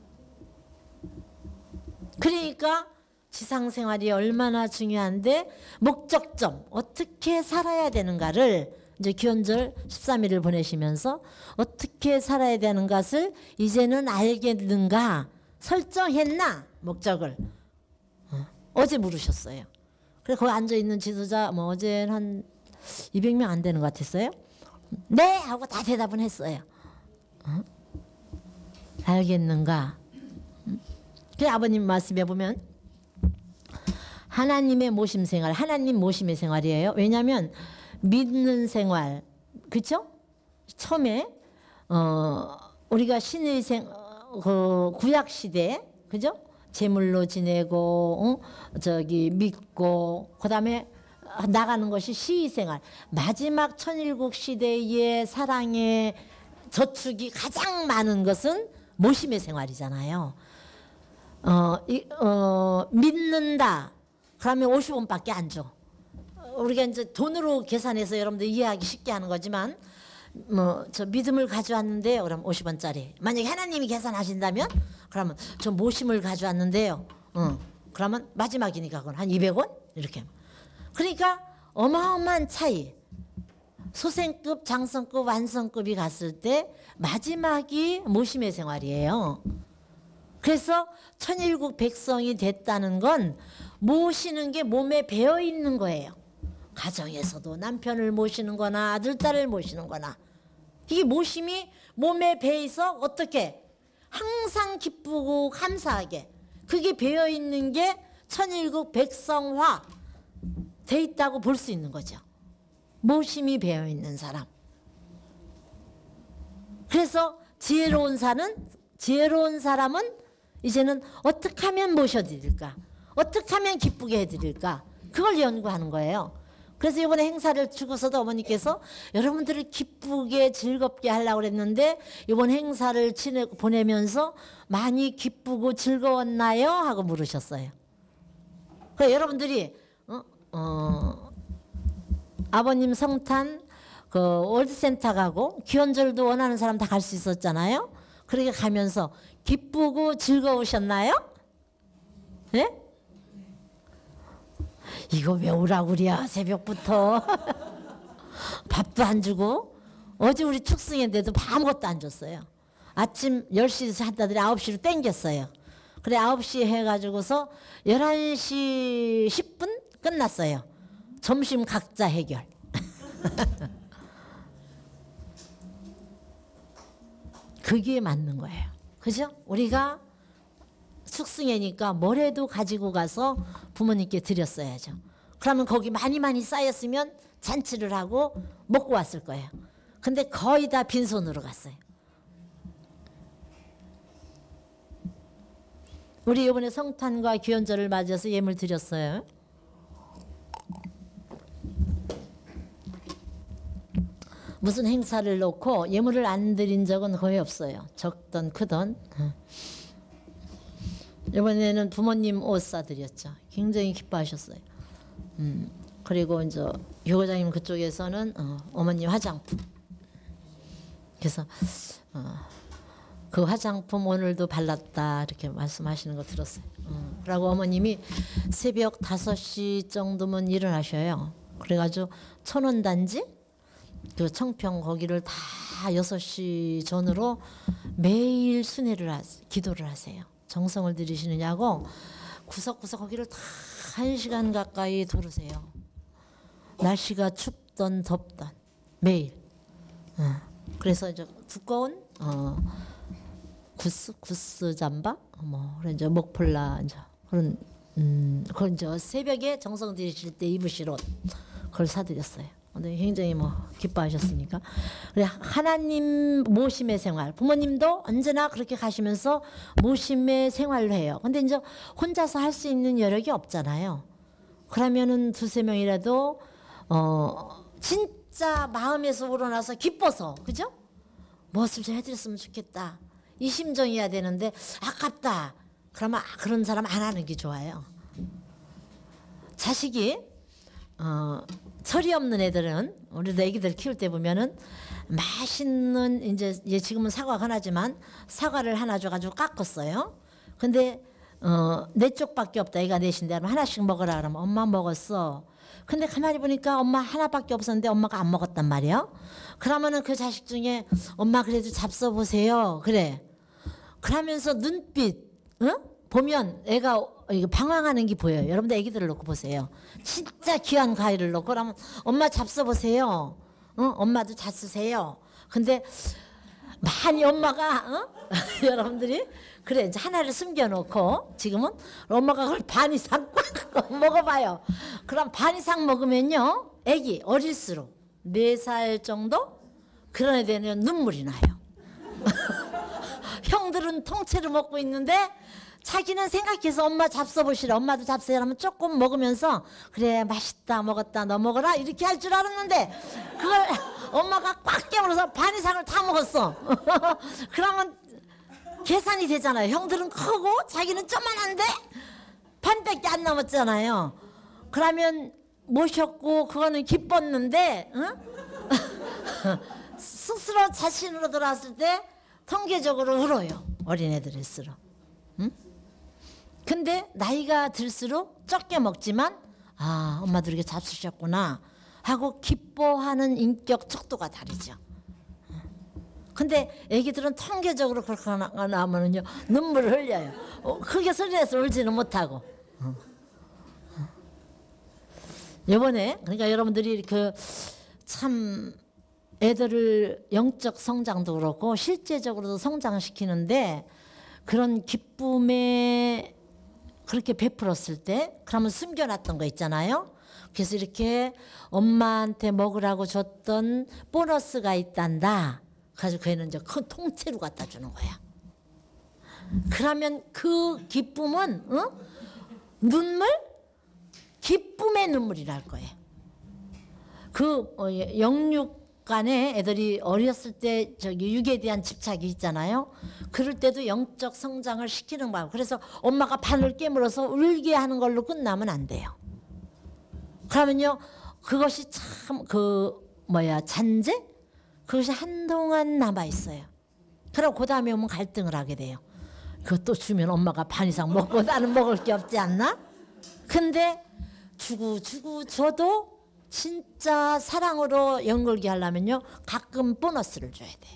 [SPEAKER 2] 그러니까 지상생활이 얼마나 중요한데 목적점 어떻게 살아야 되는가를 이제 기원절 십삼 일을 보내시면서 어떻게 살아야 되는 것을 이제는 알겠는가 설정했나 목적을 어, 어제 물으셨어요. 그래 거기 앉아있는 지도자 뭐 어제는 한 이백 명 안 되는 것 같았어요. 네 하고 다 대답은 했어요. 어? 알겠는가. 그 아버님 말씀에 보면 하나님의 모심 생활, 하나님 모심의 생활이에요. 왜냐하면 믿는 생활, 그렇죠? 처음에 어, 우리가 신의 생, 어, 그 구약 시대, 그죠? 제물로 지내고, 어? 저기 믿고, 그 다음에 나가는 것이 시의 생활. 마지막 천일국 시대의 사랑의 저축이 가장 많은 것은 모심의 생활이잖아요. 어, 이, 어, 믿는다. 그러면 오십 원밖에 안 줘. 우리가 이제 돈으로 계산해서 여러분들 이해하기 쉽게 하는 거지만 뭐 저 믿음을 가져왔는데요. 그럼 오십 원짜리. 만약에 하나님이 계산하신다면 그러면 저 모심을 가져왔는데요. 어, 그러면 마지막이니까 그건 한 이백 원? 이렇게. 그러니까 어마어마한 차이. 소생급, 장성급, 완성급이 갔을 때 마지막이 모심의 생활이에요. 그래서 천일국 백성이 됐다는 건 모시는 게 몸에 배어 있는 거예요. 가정에서도 남편을 모시는 거나 아들, 딸을 모시는 거나 이게 모심이 몸에 배어서 어떻게 항상 기쁘고 감사하게 그게 배어 있는 게 천일국 백성화 돼 있다고 볼 수 있는 거죠. 모심이 배어 있는 사람. 그래서 지혜로운 사는 지혜로운 사람은 이제는 어떻게 하면 모셔드릴까? 어떻게 하면 기쁘게 해드릴까? 그걸 연구하는 거예요. 그래서 이번에 행사를 주고서도 어머니께서 여러분들을 기쁘게 즐겁게 하려고 그랬는데 이번 행사를 지내, 보내면서 많이 기쁘고 즐거웠나요? 하고 물으셨어요. 그래서 여러분들이 어, 어, 아버님 성탄 그 월드센터 가고 기원절도 원하는 사람 다 갈 수 있었잖아요. 그렇게 가면서 기쁘고 즐거우셨나요? 네? 이거 왜 오라고 그래야 새벽부터 밥도 안 주고 어제 우리 축승했는데도 아무것도 안 줬어요. 아침 열 시에서 한다더니 아홉 시로 땡겼어요. 그래 아홉 시에 해가지고서 열한 시 십 분 끝났어요. 점심 각자 해결. 그게 맞는 거예요. 그죠? 우리가 축승회니까 뭐래도 가지고 가서 부모님께 드렸어야죠. 그러면 거기 많이 많이 쌓였으면 잔치를 하고 먹고 왔을 거예요. 근데 거의 다 빈손으로 갔어요. 우리 이번에 성탄과 귀원절을 맞이해서 예물 드렸어요. 무슨 행사를 놓고 예물을 안 드린 적은 거의 없어요. 적던 크던. 이번에는 부모님 옷 사드렸죠. 굉장히 기뻐하셨어요. 음, 그리고 이제 교구장님 그쪽에서는 어, 어머니 화장품. 그래서 어, 그 화장품 오늘도 발랐다 이렇게 말씀하시는 거 들었어요. 어. 그리고 어머님이 새벽 다섯 시 정도면 일어나셔요. 그래가지고 천원단지 그 청평 거기를 다 여섯 시 전으로 매일 순회를 하세요. 기도를 하세요. 정성을 들이시느냐고 구석구석 거기를 다 한 시간 가까이 돌으세요. 날씨가 춥던 덥던 매일. 어. 그래서 이제 두꺼운 어, 구스 구스 잠바 뭐 그런 이제 목폴라 이제 그런 음 그런 이제 새벽에 정성 들이실 때 입으실 옷 그걸 사드렸어요. 근데 굉장히 뭐 기뻐하셨으니까. 그래 하나님 모심의 생활 부모님도 언제나 그렇게 가시면서 모심의 생활로 해요. 근데 이제 혼자서 할 수 있는 여력이 없잖아요. 그러면은 두세 명이라도 어 진짜 마음에서 우러나서 기뻐서 그죠? 무엇을 좀 해드렸으면 좋겠다 이 심정이어야 되는데 아깝다 그러면 그런 사람 안 하는 게 좋아요. 자식이 어, 철이 없는 애들은 우리도 애기들 키울 때 보면은 맛있는 이제 지금은 사과가 하나지만 사과를 하나 줘가지고 깎았어요. 근데 어, 네 쪽밖에 없다. 애가 넷인데 하나씩 먹으라 그러면 엄마 먹었어. 근데 가만히 보니까 엄마 하나밖에 없었는데 엄마가 안 먹었단 말이에요. 그러면은 그 자식 중에 엄마 그래도 잡숴 보세요. 그래. 그러면서 눈빛 응? 보면 애가 이거 방황하는 게 보여요. 여러분들 애기들을 놓고 보세요. 진짜 귀한 과일을 놓고 그러면 엄마 잡숴 보세요. 응? 엄마도 잡수세요. 근데 많이 엄마가 응? 여러분들이 그래 이제 하나를 숨겨놓고 지금은 엄마가 그걸 반 이상 먹어봐요. 그럼 반 이상 먹으면요 애기 어릴수록 네 살 정도 그런 애들은 눈물이 나요. 형들은 통째로 먹고 있는데 자기는 생각해서 엄마 잡숴보시라 엄마도 잡숴야 하면 조금 먹으면서 그래 맛있다 먹었다 너 먹어라 이렇게 할 줄 알았는데 그걸 엄마가 꽉 깨물어서 반 이상을 다 먹었어. 그러면 계산이 되잖아요. 형들은 크고 자기는 조만한데 반밖에 안 남았잖아요. 그러면 모셨고 그거는 기뻤는데 응? 스스로 자신으로 돌아왔을 때 통계적으로 울어요. 어린애들일수록. 응? 근데 나이가 들수록 적게 먹지만 아 엄마도 이렇게 잡수셨구나 하고 기뻐하는 인격 척도가 다르죠. 근데 애기들은 통계적으로 그렇게 나오면요 눈물을 흘려요. 어, 크게 소리내서 울지는 못하고. 어. 이번에 그러니까 여러분들이 그 참 애들을 영적 성장도 그렇고 실제적으로도 성장시키는데 그런 기쁨에 그렇게 베풀었을 때 그러면 숨겨놨던 거 있잖아요. 그래서 이렇게 엄마한테 먹으라고 줬던 보너스가 있단다. 그래서 그 애는 이제 큰 통째로 갖다 주는 거야. 그러면 그 기쁨은 어? 눈물? 기쁨의 눈물이 날 거예요. 그 어, 영육간에 애들이 어렸을 때 저기 육에 대한 집착이 있잖아요. 그럴 때도 영적 성장을 시키는 거예요. 그래서 엄마가 반을 깨물어서 울게 하는 걸로 끝나면 안 돼요. 그러면요 그것이 참 그 뭐야 잔재? 그것이 한동안 남아 있어요. 그럼 그 다음에 오면 갈등을 하게 돼요. 그것도 주면 엄마가 반 이상 먹고 나는 먹을 게 없지 않나? 근데 주고 주고 줘도 진짜 사랑으로 연결게 하려면요 가끔 보너스를 줘야 돼요.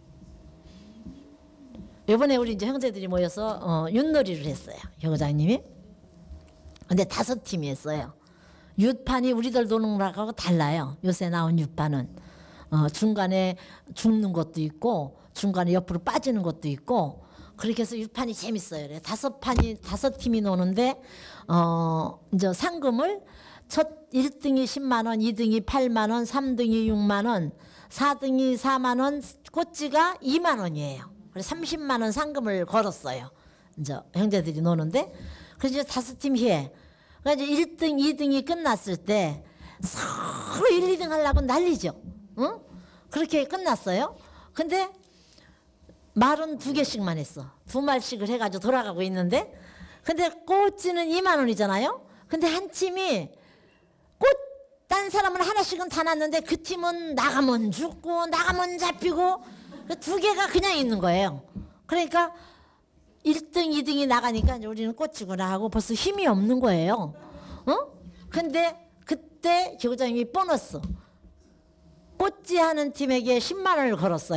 [SPEAKER 2] 이번에 우리 이제 형제들이 모여서 어, 윷놀이를 했어요. 형사님이. 근데 다섯 팀이 했어요. 윷판이 우리들 노는 거하고 달라요. 요새 나온 윷판은 어, 중간에 죽는 것도 있고 중간에 옆으로 빠지는 것도 있고 그렇게 해서 윷판이 재밌어요. 그래. 다섯 판이 다섯 팀이 노는데 어, 이제 상금을 첫 일 등이 십만 원, 이 등이 팔만 원, 삼 등이 육만 원, 사 등이 사만 원, 꼴찌가 이만 원이에요. 그래서 삼십만 원 상금을 걸었어요. 이제 형제들이 노는데 그래서 이제 다섯 팀이 해. 그래서 이제 일 등, 이 등이 끝났을 때 서로 일, 이 등 하려고 난리죠. 응? 그렇게 끝났어요. 근데 말은 두 개씩만 했어. 두 말씩을 해가지고 돌아가고 있는데 근데 꼴찌는 이만 원이잖아요. 근데 한 팀이 꽃 딴 사람은 하나씩은 다 났는데 그 팀은 나가면 죽고 나가면 잡히고 두 개가 그냥 있는 거예요. 그러니까 일 등, 이 등이 나가니까 이제 우리는 꽂히구나 하고 벌써 힘이 없는 거예요. 어? 근데 그때 교장님이 보너스 꽂지 하는 팀에게 십만 원을 걸었어요.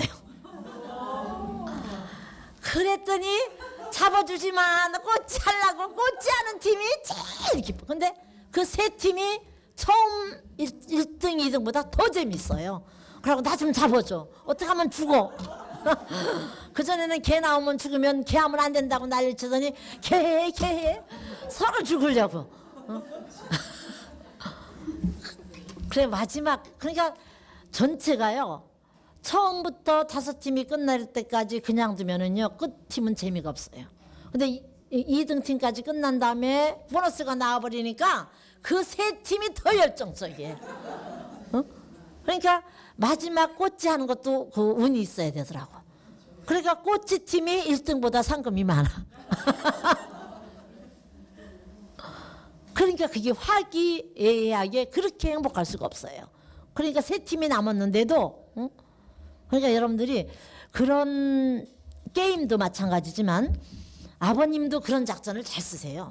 [SPEAKER 2] 그랬더니 잡아주지만 꽂지 하려고 꽂지 하는 팀이 제일 기뻐. 근데 그 세 팀이 처음 일 등, 이 등보다 더 재밌어요. 그러고 나 좀 잡아줘. 어떻게 하면 죽어. 그전에는 개 나오면 죽으면 개 하면 안 된다고 난리 치더니 개해 개해 서로 죽으려고. 어? 그래 마지막 그러니까 전체가요. 처음부터 다섯 팀이 끝날 때까지 그냥 두면은요 끝 팀은 재미가 없어요. 근데 이 등 팀까지 끝난 다음에 보너스가 나와버리니까 그 세 팀이 더 열정적이에요. 어? 그러니까 마지막 꽂지 하는 것도 그 운이 있어야 되더라고. 그러니까 꽂지 팀이 일 등보다 상금이 많아. 그러니까 그게 화기애애하게 그렇게 행복할 수가 없어요. 그러니까 세 팀이 남았는데도 응? 그러니까 여러분들이 그런 게임도 마찬가지지만 아버님도 그런 작전을 잘 쓰세요.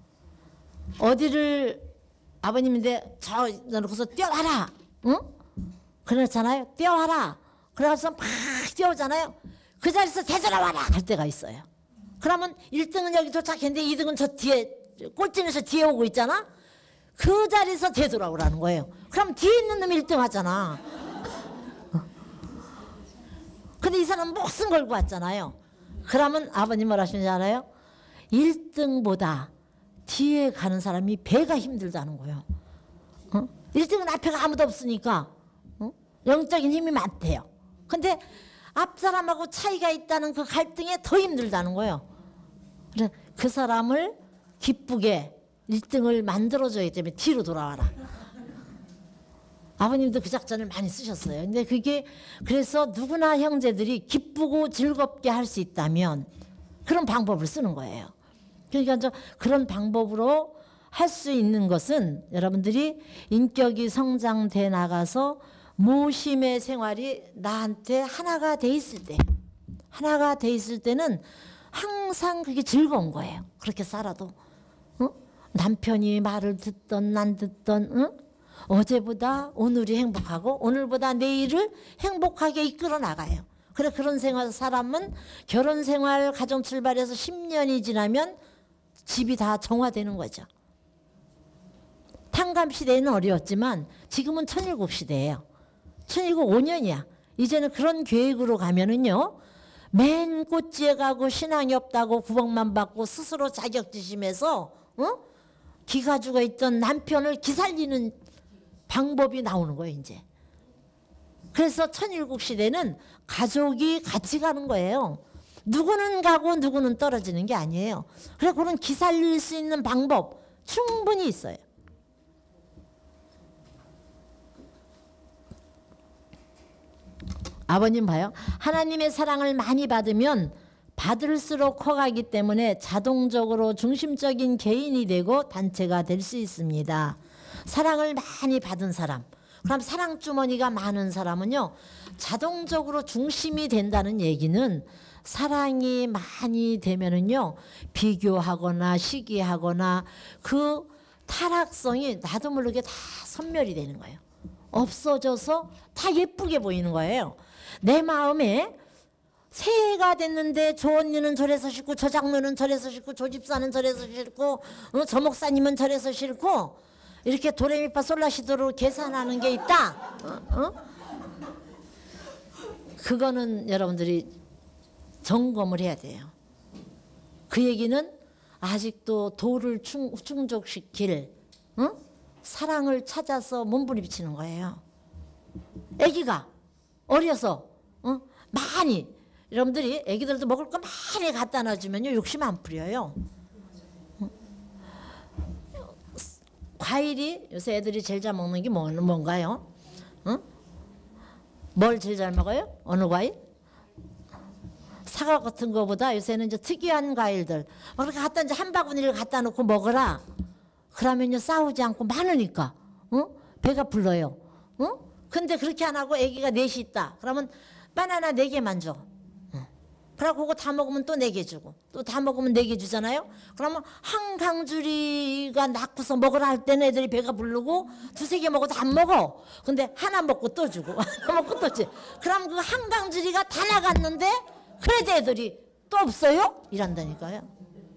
[SPEAKER 2] 어디를 아버님인데 저 놓고서 뛰어와라. 응? 그렇잖아요. 뛰어와라. 그래서 막 뛰어오잖아요. 그 자리에서 되돌아와라 할 때가 있어요. 그러면 일 등은 여기 도착했는데 이 등은 저 뒤에 꼴찌에서 뒤에 오고 있잖아. 그 자리에서 되돌아오라는 거예요. 그럼 뒤에 있는 놈이 일 등 하잖아. 근데 이 사람은 목숨 걸고 왔잖아요. 그러면 아버님 뭐라 하시는지 알아요? 일 등보다 뒤에 가는 사람이 배가 힘들다는 거예요. 어? 일 등은 앞에가 아무도 없으니까 어? 영적인 힘이 많대요. 근데 앞 사람하고 차이가 있다는 그 갈등에 더 힘들다는 거예요. 그래 그 사람을 기쁘게 일 등을 만들어줘야 되면 뒤로 돌아와라. 아버님도 그 작전을 많이 쓰셨어요. 근데 그게 그래서 누구나 형제들이 기쁘고 즐겁게 할 수 있다면 그런 방법을 쓰는 거예요. 그러니까 저 그런 방법으로 할 수 있는 것은 여러분들이 인격이 성장돼 나가서 모심의 생활이 나한테 하나가 돼 있을 때, 하나가 돼 있을 때는 항상 그게 즐거운 거예요. 그렇게 살아도. 어? 남편이 말을 듣던 안 듣던 응? 어제보다 오늘이 행복하고 오늘보다 내일을 행복하게 이끌어 나가요. 그래 그런 생활 사람은 결혼 생활 가정 출발해서 십 년이 지나면 집이 다 정화되는 거죠. 탕감 시대에는 어려웠지만 지금은 천일국 시대예요. 천일국 오 년이야. 이제는 그런 계획으로 가면은요. 맨 꽃지에 가고 신앙이 없다고 구박만 받고 스스로 자격지심해서 어? 기가 죽어 있던 남편을 기살리는 방법이 나오는 거예요. 이제. 그래서 천일국 시대는 가족이 같이 가는 거예요. 누구는 가고 누구는 떨어지는 게 아니에요. 그래서 그런 기살릴 수 있는 방법 충분히 있어요. 아버님 봐요. 하나님의 사랑을 많이 받으면 받을수록 커가기 때문에 자동적으로 중심적인 개인이 되고 단체가 될 수 있습니다. 사랑을 많이 받은 사람, 그럼 사랑 주머니가 많은 사람은요 자동적으로 중심이 된다는 얘기는 사랑이 많이 되면은요 비교하거나 시기하거나 그 타락성이 나도 모르게 다 선멸이 되는 거예요. 없어져서 다 예쁘게 보이는 거예요. 내 마음에 새해가 됐는데 저 언니는 저래서 싫고 저 장로는 저래서 싫고 저 집사는 저래서 싫고 어, 저 목사님은 저래서 싫고 이렇게 도레미파 솔라시도로 계산하는 게 있다. 어? 어? 그거는 여러분들이 점검을 해야 돼요. 그 얘기는 아직도 도를 충, 충족시킬 어? 사랑을 찾아서 몸부림치는 거예요. 아기가 어려서 어? 많이 여러분들이 아기들도 먹을 거 많이 갖다 놔주면요 욕심 안 부려요. 어? 과일이 요새 애들이 제일 잘 먹는 게 뭐, 뭔가요? 어? 뭘 제일 잘 먹어요? 어느 과일? 사과 같은 거보다 요새는 이제 특이한 과일들 그렇게 갖다 이제 한 바구니를 갖다 놓고 먹어라. 그러면요 싸우지 않고 많으니까 어? 배가 불러요. 어? 근데 그렇게 안 하고 아기가 넷이 있다. 그러면 바나나 네 개만 줘. 어. 그러고 그거 다 먹으면 또 네 개 주고 또 다 먹으면 네 개 주잖아요. 그러면 한강줄이가 낳고서 먹으라 할 때는 애들이 배가 부르고 두세 개 먹어도 안 먹어. 근데 하나 먹고 또 주고 하나 먹고 또 주. 그럼 그 한강줄이가 다 나갔는데 그래도 애들이 또 없어요? 이란다니까요.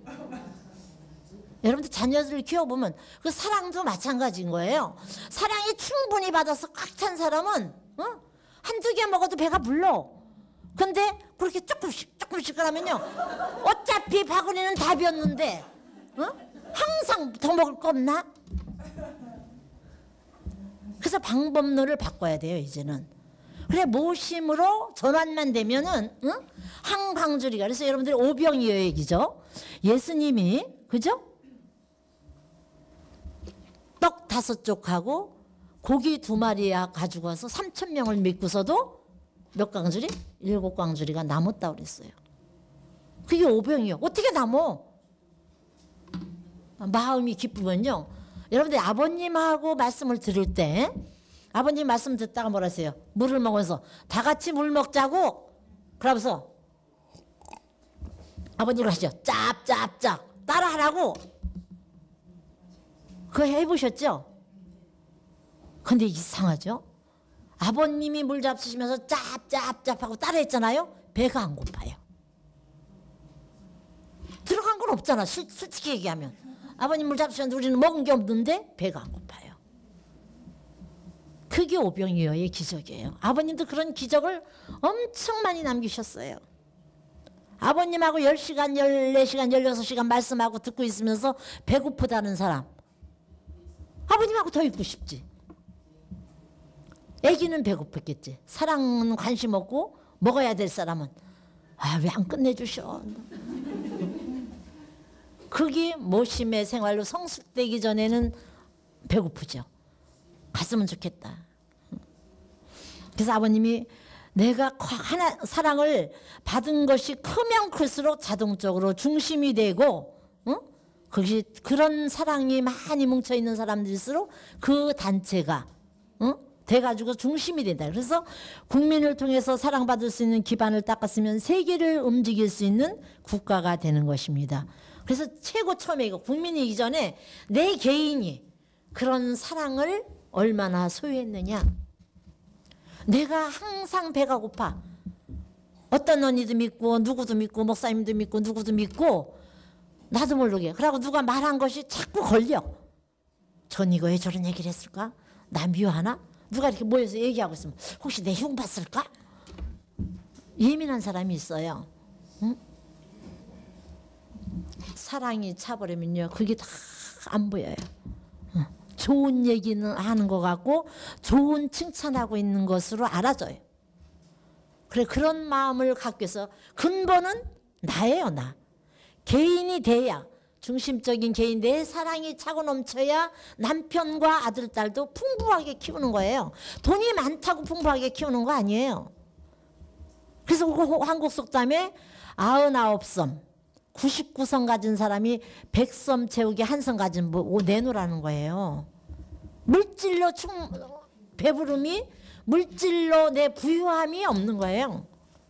[SPEAKER 2] 여러분들 자녀들을 키워보면 그 사랑도 마찬가지인 거예요. 사랑이 충분히 받아서 꽉 찬 사람은 어? 한두 개 먹어도 배가 불러. 근데 그렇게 조금씩 조금씩 그러면요 어차피 바구니는 다 비었는데 어? 항상 더 먹을 거 없나? 그래서 방법론을 바꿔야 돼요 이제는. 그래 모심으로 전환만 되면은 어? 한강줄이가 그래서 여러분들이 오병이어얘기죠. 예수님이 그죠? 떡 다섯 쪽하고 고기 두 마리 가지고 와서 삼천 명을 믿고서도 몇 광주리? 일곱 광주리가 남았다고 그랬어요. 그게 오병이요. 어떻게 남어? 마음이 기쁘면요. 여러분들 아버님하고 말씀을 들을 때 아버님 말씀 듣다가 뭐라 하세요? 물을 먹으면서 다 같이 물 먹자고 그러면서 아버님을 하시죠. 짭짭짭 따라하라고. 그거 해보셨죠? 근데 이상하죠? 아버님이 물 잡수시면서 짭짭짭하고 따라했잖아요. 배가 안 고파요. 들어간 건 없잖아. 실, 솔직히 얘기하면. 아버님 물 잡수셨는데 우리는 먹은 게 없는데 배가 안 고파요. 그게 오병이어의 기적이에요. 아버님도 그런 기적을 엄청 많이 남기셨어요. 아버님하고 열 시간, 열네 시간, 열여섯 시간 말씀하고 듣고 있으면서 배고프다는 사람. 아버님하고 더 있고 싶지. 애기는 배고팠겠지. 사랑은 관심 없고 먹어야 될 사람은 아, 왜 안 끝내주셔. 그게 모심의 생활로 성숙되기 전에는 배고프죠. 갔으면 좋겠다. 그래서 아버님이 내가 하나 사랑을 받은 것이 크면 클수록 자동적으로 중심이 되고 어? 그것이 그런 사랑이 많이 뭉쳐있는 사람들일수록 그 단체가 어? 돼가지고 중심이 된다. 그래서 국민을 통해서 사랑받을 수 있는 기반을 닦았으면 세계를 움직일 수 있는 국가가 되는 것입니다. 그래서 최고 처음에 이거 국민이기 전에 내 개인이 그런 사랑을 얼마나 소유했느냐. 내가 항상 배가 고파. 어떤 언니도 믿고 누구도 믿고 목사님도 믿고 누구도 믿고 나도 모르게. 그러고 누가 말한 것이 자꾸 걸려. 전 이거 왜 저런 얘기를 했을까? 나 미워하나? 누가 이렇게 모여서 얘기하고 있으면 혹시 내 흉 봤을까? 예민한 사람이 있어요. 응? 사랑이 차버리면요 그게 다 안 보여요. 응. 좋은 얘기는 하는 것 같고 좋은 칭찬하고 있는 것으로 알아져요. 그래 그런 마음을 갖기 위해서 근본은 나예요. 나. 개인이 돼야 중심적인 개인 내 사랑이 차고 넘쳐야 남편과 아들 딸도 풍부하게 키우는 거예요. 돈이 많다고 풍부하게 키우는 거 아니에요. 그래서 한국 속담에 아흔아홉 섬 구십구 성 가진 사람이 백 섬 채우기 한 섬 가진 뭐 내놓으라는 거예요. 물질로 충 배부름이 물질로 내 부유함이 없는 거예요.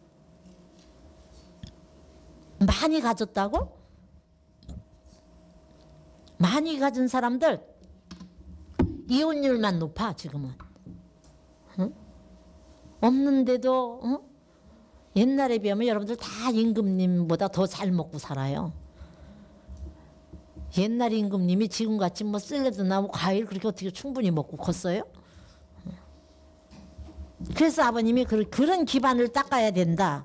[SPEAKER 2] 많이 가졌다고? 많이 가진 사람들 이혼율만 높아 지금은. 응? 없는데도 응? 옛날에 비하면 여러분들 다 임금님보다 더 잘 먹고 살아요. 옛날 임금님이 지금같이 뭐 샐러드나 뭐 과일 그렇게 어떻게 충분히 먹고 컸어요? 그래서 아버님이 그런 기반을 닦아야 된다.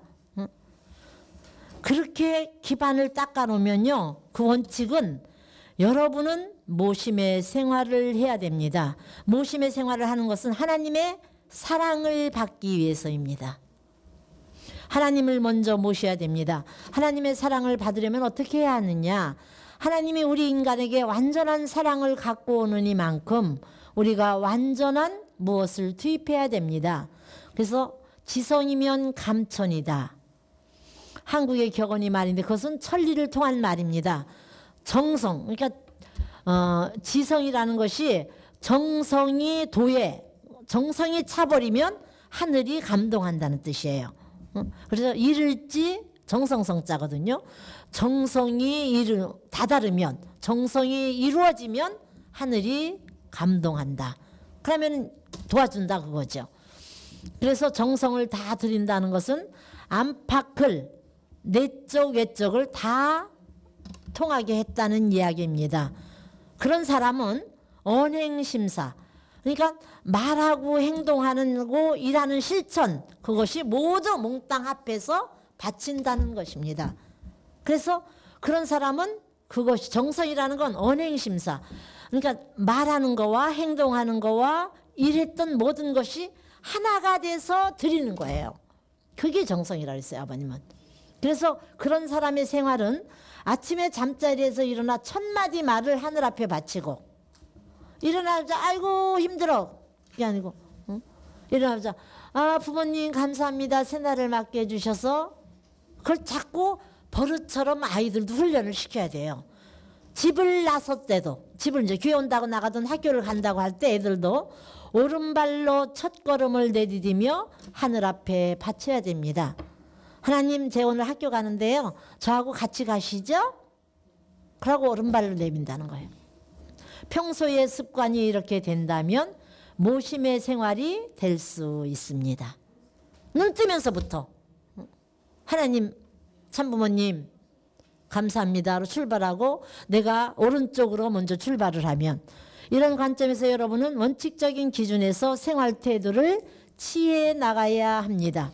[SPEAKER 2] 그렇게 기반을 닦아 놓으면요 그 원칙은 여러분은 모심의 생활을 해야 됩니다. 모심의 생활을 하는 것은 하나님의 사랑을 받기 위해서입니다. 하나님을 먼저 모셔야 됩니다. 하나님의 사랑을 받으려면 어떻게 해야 하느냐. 하나님이 우리 인간에게 완전한 사랑을 갖고 오는 이만큼 우리가 완전한 무엇을 투입해야 됩니다. 그래서 지성이면 감천이다. 한국의 격언이 말인데 그것은 천리를 통한 말입니다. 정성, 그러니까 어, 지성이라는 것이 정성이 도에 정성이 차버리면 하늘이 감동한다는 뜻이에요. 그래서 이를지 정성성자거든요. 정성이 이루, 다다르면 정성이 이루어지면 하늘이 감동한다. 그러면 도와준다 그거죠. 그래서 정성을 다 드린다는 것은 안팎을 내적 외적을 다 통하게 했다는 이야기입니다. 그런 사람은 언행심사, 그러니까 말하고 행동하는 거 일하는 실천, 그것이 모두 몽땅 합해서 바친다는 것입니다. 그래서 그런 사람은 그것이 정성이라는 건 언행심사, 그러니까 말하는 거와 행동하는 거와 일했던 모든 것이 하나가 돼서 드리는 거예요. 그게 정성이라고 했어요, 아버님은. 그래서 그런 사람의 생활은 아침에 잠자리에서 일어나 첫 마디 말을 하늘 앞에 바치고, 일어나자 아이고 힘들어 이게 아니고, 응? 일어나자 아 부모님 감사합니다, 새날을 맞게 해주셔서. 그걸 자꾸 버릇처럼 아이들도 훈련을 시켜야 돼요. 집을 나설 때도, 집을 이제 교회 온다고 나가든 학교를 간다고 할 때 애들도 오른발로 첫 걸음을 내디디며 하늘 앞에 바쳐야 됩니다. 하나님, 제 오늘 학교 가는데요, 저하고 같이 가시죠? 그러고 오른발로 내민다는 거예요. 평소의 습관이 이렇게 된다면 모심의 생활이 될 수 있습니다. 눈 뜨면서부터 하나님, 참부모님 감사합니다로 출발하고 내가 오른쪽으로 먼저 출발을 하면, 이런 관점에서 여러분은 원칙적인 기준에서 생활 태도를 취해 나가야 합니다.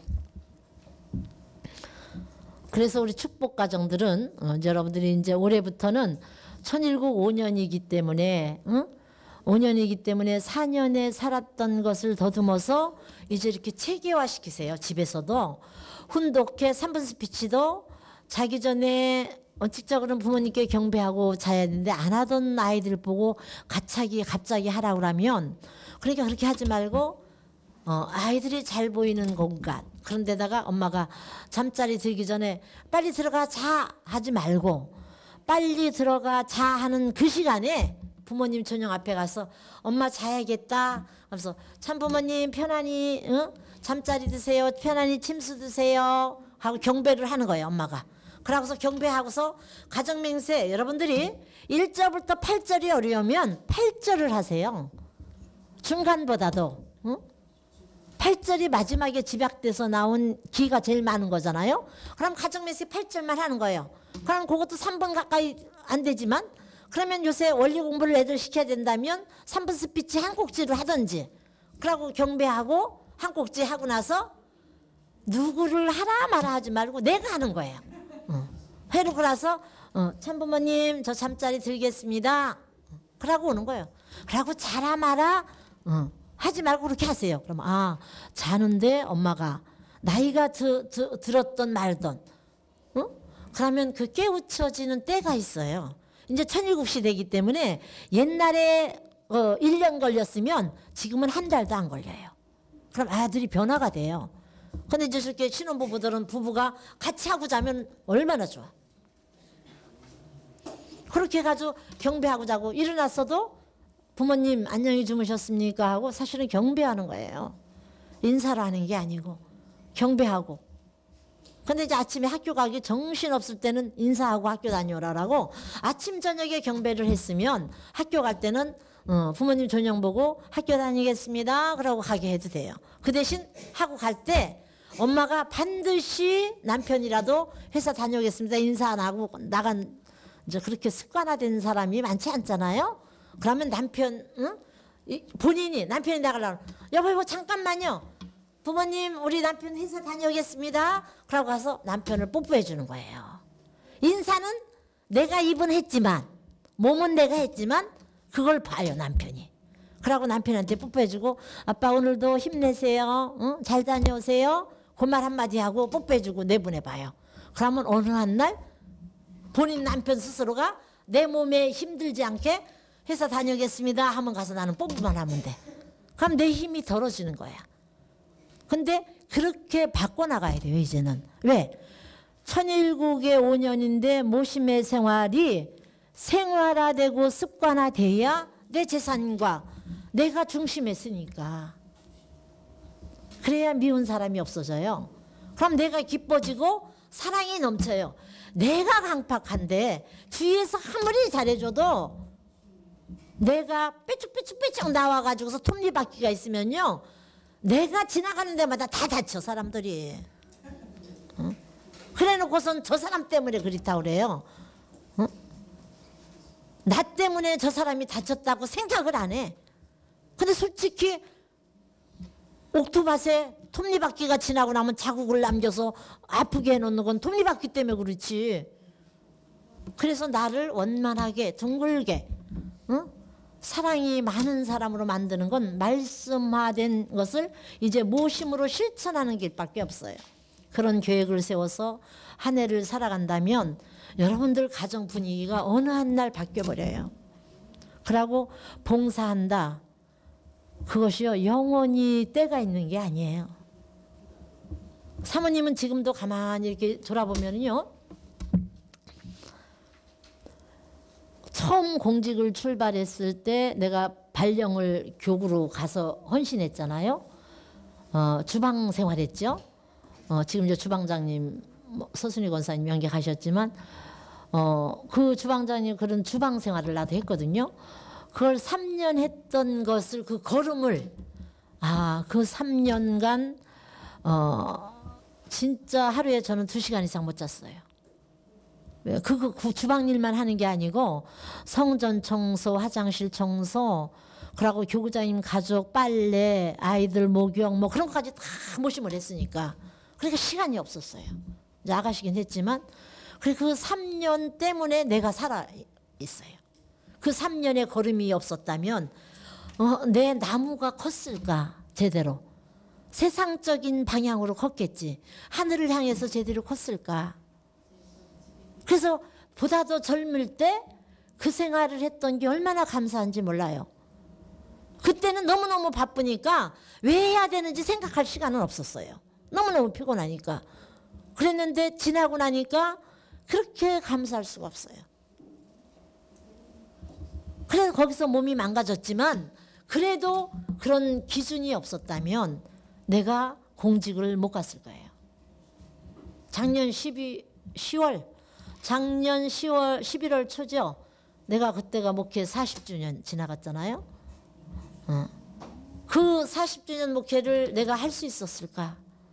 [SPEAKER 2] 그래서 우리 축복 가정들은 어, 여러분들이 이제 올해부터는 천일국 오 년이기 때문에, 응? 오 년이기 때문에 사 년에 살았던 것을 더듬어서 이제 이렇게 체계화시키세요. 집에서도 훈독회 삼 분 스피치도 자기 전에 원칙적으로는 부모님께 경배하고 자야 되는데 안 하던 아이들 보고 갑자기 갑자기 하라고 하면, 그러니까 그렇게 하지 말고 어, 아이들이 잘 보이는 공간, 그런 데다가 엄마가 잠자리 들기 전에 빨리 들어가 자 하지 말고 빨리 들어가 자 하는 그 시간에 부모님 전용 앞에 가서 엄마 자야겠다 하면서 참부모님 편안히 응? 잠자리 드세요, 편안히 침수 드세요 하고 경배를 하는 거예요, 엄마가. 그러고서 경배하고서 가정맹세, 여러분들이 일 절부터 팔 절이 어려우면 팔 절을 하세요. 중간보다도 응? 팔 절이 마지막에 집약돼서 나온 기가 제일 많은 거잖아요. 그럼 가정맹세 팔 절만 하는 거예요. 그럼 그것도 삼 분 가까이 안 되지만, 그러면 요새 원리 공부를 애들 시켜야 된다면 삼 분 스피치 한 꼭지로 하든지, 그러고 경배하고 한 꼭지 하고 나서 누구를 하라 마라 하지 말고 내가 하는 거예요. 어. 해놓고 나서 어, 참부모님 저 잠자리 들겠습니다. 그러고 오는 거예요. 그러고 자라 마라 어, 하지 말고 그렇게 하세요. 그럼 아, 자는데 엄마가 나이가 드, 드, 들었던 말던 어? 그러면 그 깨우쳐지는 때가 있어요. 이제 천일국 시대이기 때문에 옛날에 어, 일 년 걸렸으면 지금은 한 달도 안 걸려요. 그럼 아들이 변화가 돼요. 근데 이제 저렇게 신혼부부들은 부부가 같이 하고 자면 얼마나 좋아. 그렇게 해가지고 경배하고 자고, 일어났어도 부모님 안녕히 주무셨습니까 하고 사실은 경배하는 거예요. 인사를 하는 게 아니고 경배하고. 근데 이제 아침에 학교 가기 정신없을 때는 인사하고 학교 다녀오라고 아침 저녁에 경배를 했으면 학교 갈 때는 어, 부모님 저녁 보고 학교 다니겠습니다 그러고 가게 해도 돼요. 그 대신 하고 갈 때 엄마가 반드시 남편이라도 회사 다녀오겠습니다 인사 안 하고 나간, 이제 그렇게 습관화된 사람이 많지 않잖아요. 그러면 남편 응? 본인이 남편이 나가려고 여보 여보 잠깐만요, 부모님 우리 남편 회사 다녀오겠습니다 그러고 가서 남편을 뽀뽀해 주는 거예요. 인사는 내가 입은 했지만 몸은 내가 했지만 그걸 봐요 남편이. 그러고 남편한테 뽀뽀해주고 아빠 오늘도 힘내세요, 응? 잘 다녀오세요 그 말 한마디 하고 뽀뽀해주고 내보내봐요. 그러면 어느 한 날 본인 남편 스스로가 내 몸에 힘들지 않게 회사 다녀오겠습니다 하면 가서 나는 뽀뽀만 하면 돼. 그럼 내 힘이 덜어지는 거야. 근데 그렇게 바꿔나가야 돼요 이제는. 왜? 천일국의 오 년인데 모심의 생활이 생활화되고 습관화돼야 내 재산과 내가 중심에 쓰니까. 그래야 미운 사람이 없어져요. 그럼 내가 기뻐지고 사랑이 넘쳐요. 내가 강팍한데 주위에서 아무리 잘해줘도 내가 삐쭉삐쭉삐쭉 나와가지고서 톱니바퀴가 있으면요, 내가 지나가는 데마다 다 다쳐 사람들이. 어? 그래놓고선 저 사람 때문에 그렇다고 그래요. 어? 나 때문에 저 사람이 다쳤다고 생각을 안 해. 근데 솔직히 옥토밭에 톱니바퀴가 지나고 나면 자국을 남겨서 아프게 해놓는 건 톱니바퀴 때문에 그렇지. 그래서 나를 원만하게 둥글게, 어? 사랑이 많은 사람으로 만드는 건 말씀화된 것을 이제 모심으로 실천하는 길밖에 없어요. 그런 계획을 세워서 한 해를 살아간다면 여러분들 가정 분위기가 어느 한 날 바뀌어버려요. 그러고 봉사한다, 그것이요 영원히 때가 있는 게 아니에요. 사모님은 지금도 가만히 이렇게 돌아보면요, 처음 공직을 출발했을 때 내가 발령을 교구로 가서 헌신했잖아요. 어, 주방 생활했죠. 어, 지금 이제 주방장님 뭐, 서순희 권사님 연계 가셨지만 어, 그 주방장님 그런 주방 생활을 나도 했거든요. 그걸 삼 년 했던 것을, 그 걸음을, 아, 그 삼 년간 어, 진짜 하루에 저는 두 시간 이상 못 잤어요. 그, 그 주방 일만 하는 게 아니고 성전 청소, 화장실 청소, 그러고 교구장님 가족 빨래, 아이들 목욕 뭐 그런 것까지 다 모심을 했으니까 그러니까 시간이 없었어요. 이제 아가씨긴 했지만 그 삼 년 때문에 내가 살아 있어요. 그 삼 년의 걸음이 없었다면 어, 내 나무가 컸을까 제대로, 세상적인 방향으로 컸겠지, 하늘을 향해서 제대로 컸을까. 그래서 보다 더 젊을 때 그 생활을 했던 게 얼마나 감사한지 몰라요. 그때는 너무너무 바쁘니까 왜 해야 되는지 생각할 시간은 없었어요. 너무너무 피곤하니까. 그랬는데 지나고 나니까 그렇게 감사할 수가 없어요. 그래서 거기서 몸이 망가졌지만 그래도 그런 기준이 없었다면 내가 공직을 못 갔을 거예요. 작년 시월 작년 시월 십일월 초죠. 내가 그때가 목회 사십 주년 지나갔잖아요. 어. 그 사십 주년 목회를 내가 할 수 있었을까?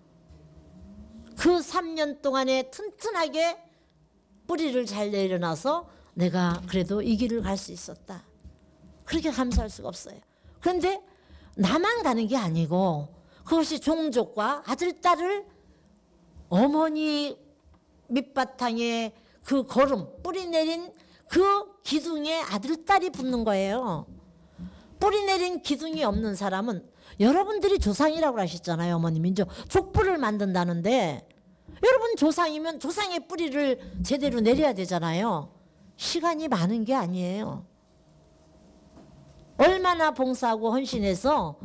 [SPEAKER 2] 그 삼 년 동안에 튼튼하게 뿌리를 잘 내려놔서 내가 그래도 이 길을 갈 수 있었다. 그렇게 감사할 수가 없어요. 그런데 나만 가는 게 아니고 그것이 종족과 아들, 딸을 어머니 밑바탕에 그 걸음, 뿌리 내린 그 기둥에 아들, 딸이 붙는 거예요. 뿌리 내린 기둥이 없는 사람은, 여러분들이 조상이라고 하셨잖아요. 어머님이 이제 족부를 만든다는데 여러분 조상이면 조상의 뿌리를 제대로 내려야 되잖아요. 시간이 많은 게 아니에요. 얼마나 봉사하고 헌신해서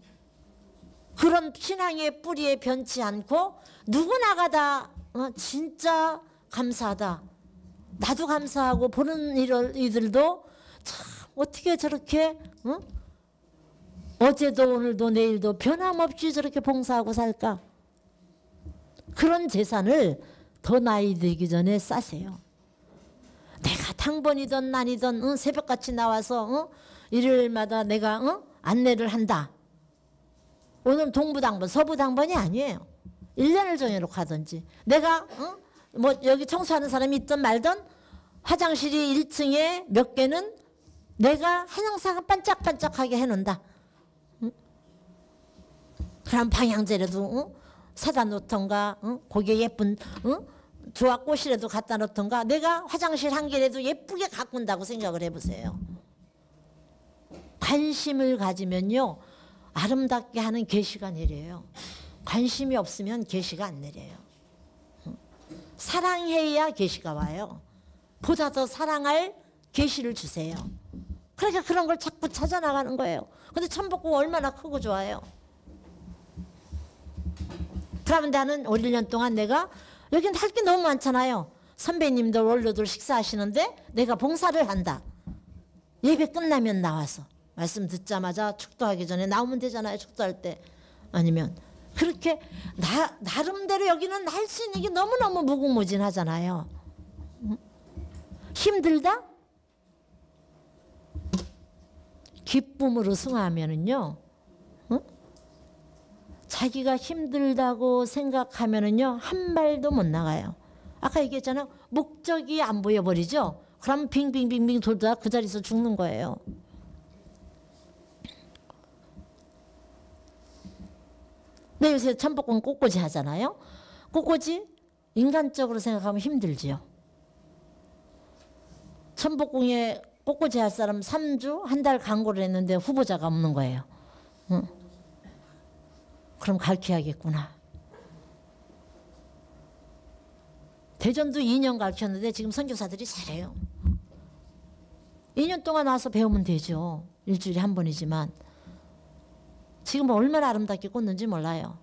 [SPEAKER 2] 그런 신앙의 뿌리에 변치 않고 누구나가 다 어, 진짜 감사하다, 나도 감사하고 보는 이들도 참 어떻게 저렇게 어? 어제도 오늘도 내일도 변함없이 저렇게 봉사하고 살까. 그런 재산을 더 나이 들기 전에 싸세요. 내가 당번이든 난이든 어? 새벽같이 나와서 어? 일요일마다 내가 어? 안내를 한다. 오늘 동부당번 서부당번이 아니에요. 일 년을 정해놓고 하든지, 내가 어? 뭐 여기 청소하는 사람이 있든 말든 화장실이 일 층에 몇 개는 내가 한영사가 반짝반짝하게 해놓는다. 응? 그럼 방향제라도 어? 사다 놓던가, 어? 거기에 예쁜 어? 조화 꽃이라도 갖다 놓던가, 내가 화장실 한 개라도 예쁘게 가꾼다고 생각을 해보세요. 관심을 가지면요 아름답게 하는 계시가 내려요. 관심이 없으면 계시가 안 내려요. 사랑해야 계시가 와요. 보다 더 사랑할 계시를 주세요. 그러니까 그런 걸 자꾸 찾아 나가는 거예요. 근데 천복궁 얼마나 크고 좋아요. 그러면 나는 올 일 년 동안 내가 여긴 할 게 너무 많잖아요. 선배님들 원로들 식사하시는데 내가 봉사를 한다. 예배 끝나면 나와서 말씀 듣자마자 축도하기 전에 나오면 되잖아요. 축도할 때. 아니면 그렇게 나, 나름대로 여기는 할 수 있는 게 너무너무 무궁무진하잖아요. 힘들다? 기쁨으로 승하면은요, 어? 자기가 힘들다고 생각하면은요, 한 발도 못 나가요. 아까 얘기했잖아요. 목적이 안 보여버리죠? 그럼 빙빙빙빙 돌다 그 자리에서 죽는 거예요. 네, 요새 천복궁 꽃꽂이 하잖아요. 꽃꽂이 인간적으로 생각하면 힘들지요. 천복궁에 꽃꽂이 할 사람 삼 주, 한 달 광고를 했는데 후보자가 없는 거예요. 응. 그럼 가르쳐야겠구나. 대전도 이 년 가르쳤는데 지금 선교사들이 잘해요. 이 년 동안 와서 배우면 되죠. 일주일에 한 번이지만. 지금 얼마나 아름답게 꽂는지 몰라요.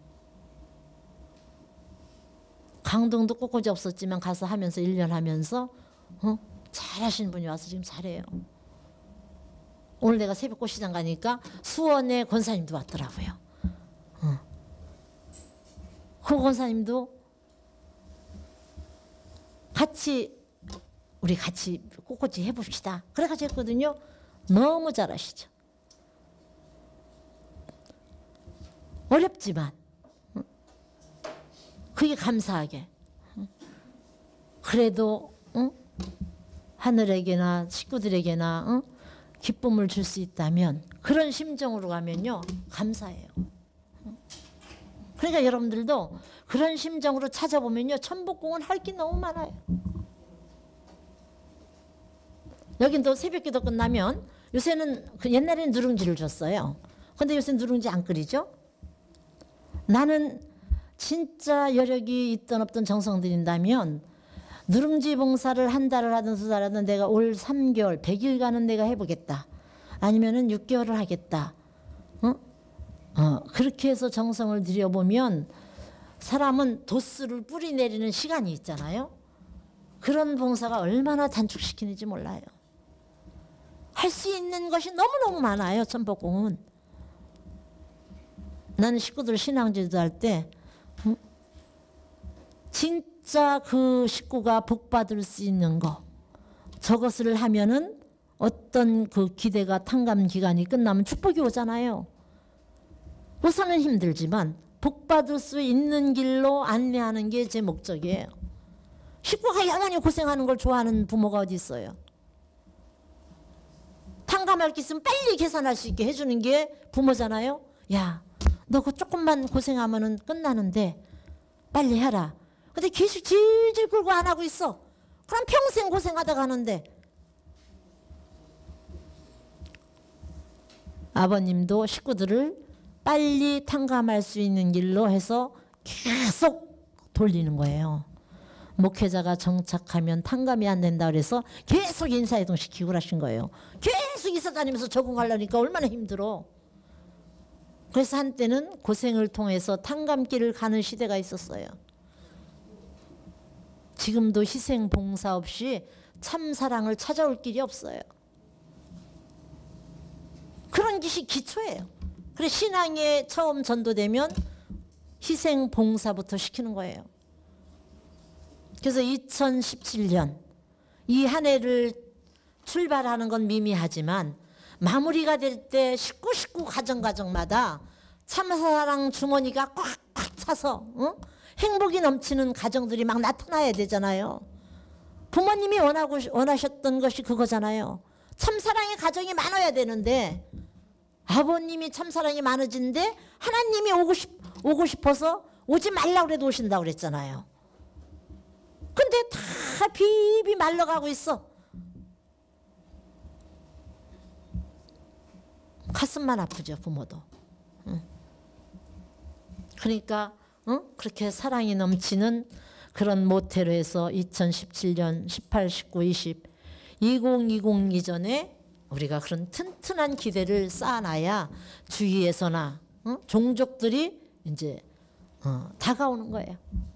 [SPEAKER 2] 강동도 꽃꽂이 없었지만 가서 하면서 일 년 하면서 어? 잘하시는 분이 와서 지금 잘해요. 오늘 내가 새벽 꽃시장 가니까 수원의 권사님도 왔더라고요. 어. 그 권사님도 같이 우리 같이 꽃꽂이 해봅시다. 그래가지고 했거든요. 너무 잘하시죠. 어렵지만 그게 감사하게 그래도 응? 하늘에게나 식구들에게나 응? 기쁨을 줄 수 있다면 그런 심정으로 가면요 감사해요. 그러니까 여러분들도 그런 심정으로 찾아보면요 천복궁은 할 게 너무 많아요. 여긴 또 새벽기도 끝나면 요새는 그 옛날에는 누룽지를 줬어요. 근데 요새 누룽지 안 끓이죠. 나는 진짜 여력이 있던 없던 정성 들인다면 누룽지 봉사를 한 달을 하든 두 달을 하든 내가 올 삼 개월, 백 일간은 내가 해보겠다. 아니면은 육 개월을 하겠다. 어? 어, 그렇게 해서 정성을 들여보면 사람은 도수를 뿌리 내리는 시간이 있잖아요. 그런 봉사가 얼마나 단축시키는지 몰라요. 할 수 있는 것이 너무너무 많아요. 천복궁은. 나는 식구들 신앙지도 할 때 응? 진짜 그 식구가 복받을 수 있는 거 저것을 하면은 어떤 그 기대가 탕감 기간이 끝나면 축복이 오잖아요. 우선은 힘들지만 복받을 수 있는 길로 안내하는 게 제 목적이에요. 식구가 영원히 고생하는 걸 좋아하는 부모가 어디 있어요. 탕감할 게 있으면 빨리 계산할 수 있게 해주는 게 부모잖아요. 야, 너 그 조금만 고생하면은 끝나는데 빨리 해라. 근데 계속 질질 끌고 안 하고 있어. 그럼 평생 고생하다 가는데. 아버님도 식구들을 빨리 탕감할 수 있는 길로 해서 계속 돌리는 거예요. 목회자가 정착하면 탕감이 안 된다 그래서 계속 인사이동 시키고 그러신 거예요. 계속 이사 다니면서 적응하려니까 얼마나 힘들어. 그래서 한때는 고생을 통해서 탕감길을 가는 시대가 있었어요. 지금도 희생 봉사 없이 참 사랑을 찾아올 길이 없어요. 그런 것이 기초예요. 그래 신앙에 처음 전도되면 희생 봉사부터 시키는 거예요. 그래서 이천십칠 년 이 한 해를 출발하는 건 미미하지만 마무리가 될 때 식구 식구 가정 가정마다 참사랑 주머니가 꽉꽉 차서 어? 행복이 넘치는 가정들이 막 나타나야 되잖아요. 부모님이 원하고 원하셨던 것이 그거잖아요. 참사랑의 가정이 많아야 되는데 아버님이 참사랑이 많아진데 하나님이 오고 싶 오고 싶어서 오지 말라고 그래도 오신다고 그랬잖아요. 근데 다 비비 말라가고 있어. 가슴만 아프죠 부모도. 응. 그러니까 응? 그렇게 사랑이 넘치는 그런 모태로 해서 이천십칠 년 십팔, 십구, 이십 이천이십 이전에 우리가 그런 튼튼한 기대를 쌓아놔야 주위에서나 응? 종족들이 이제 어, 다가오는 거예요.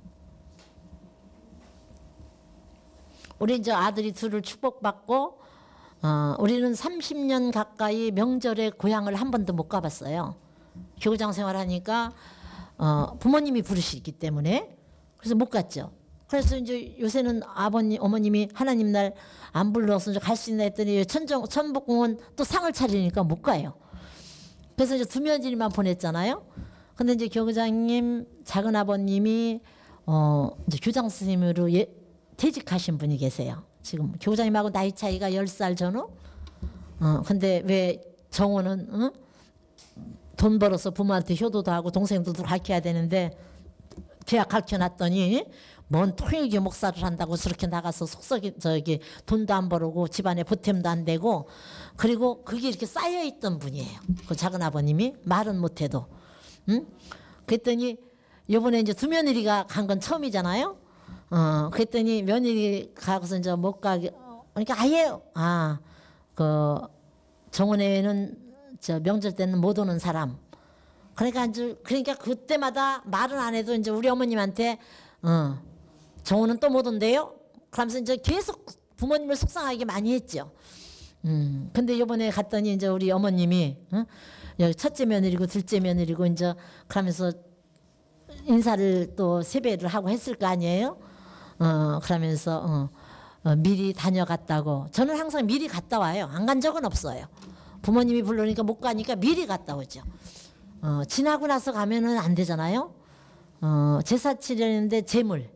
[SPEAKER 2] 우리 이제 아들이 둘을 축복받고 어, 우리는 삼십 년 가까이 명절에 고향을 한 번도 못 가봤어요. 교구장 생활하니까 어, 부모님이 부르시기 때문에 그래서 못 갔죠. 그래서 이제 요새는 아버님 어머님이 하나님 날 안 불러서 갈 수 있나 했더니 천정 천복궁은 또 상을 차리니까 못 가요. 그래서 이제 두 며느리만 보냈잖아요. 근데 이제 교장님 작은 아버님이 어 이제 교장 선생님으로 예, 퇴직하신 분이 계세요. 지금 교장님하고 나이 차이가 열 살 전후. 어 근데 왜 정호는 응? 돈 벌어서 부모한테 효도도 하고 동생들도 가르쳐야 되는데 대학 가르쳐놨더니 뭔 통일교 목사를 한다고 저렇게 나가서 속썩이 저기 돈도 안 벌고 집안에 보탬도 안 되고 그리고 그게 이렇게 쌓여 있던 분이에요. 그 작은 아버님이 말은 못해도, 응? 그랬더니 요번에 이제 두 며느리가 간 건 처음이잖아요. 어, 그랬더니 며느리 가고서 이제 못 가게, 그러니까 아예 아 그 정원에는 저 명절 때는 못 오는 사람. 그러니까 이제 그러니까 그때마다 말은 안 해도 이제 우리 어머님한테 어. 정우는 또 못 온대요. 그러면서 이제 계속 부모님을 속상하게 많이 했죠. 음, 근데 이번에 갔더니 이제 우리 어머님이 어? 여기 첫째 며느리고 둘째 며느리고 이제 그러면서 인사를 또 세배를 하고 했을 거 아니에요. 어, 그러면서 어, 어, 미리 다녀갔다고. 저는 항상 미리 갔다 와요. 안 간 적은 없어요. 부모님이 부르니까 못 가니까 미리 갔다 오죠. 어, 지나고 나서 가면은 안 되잖아요. 어, 제사 치려는데 재물.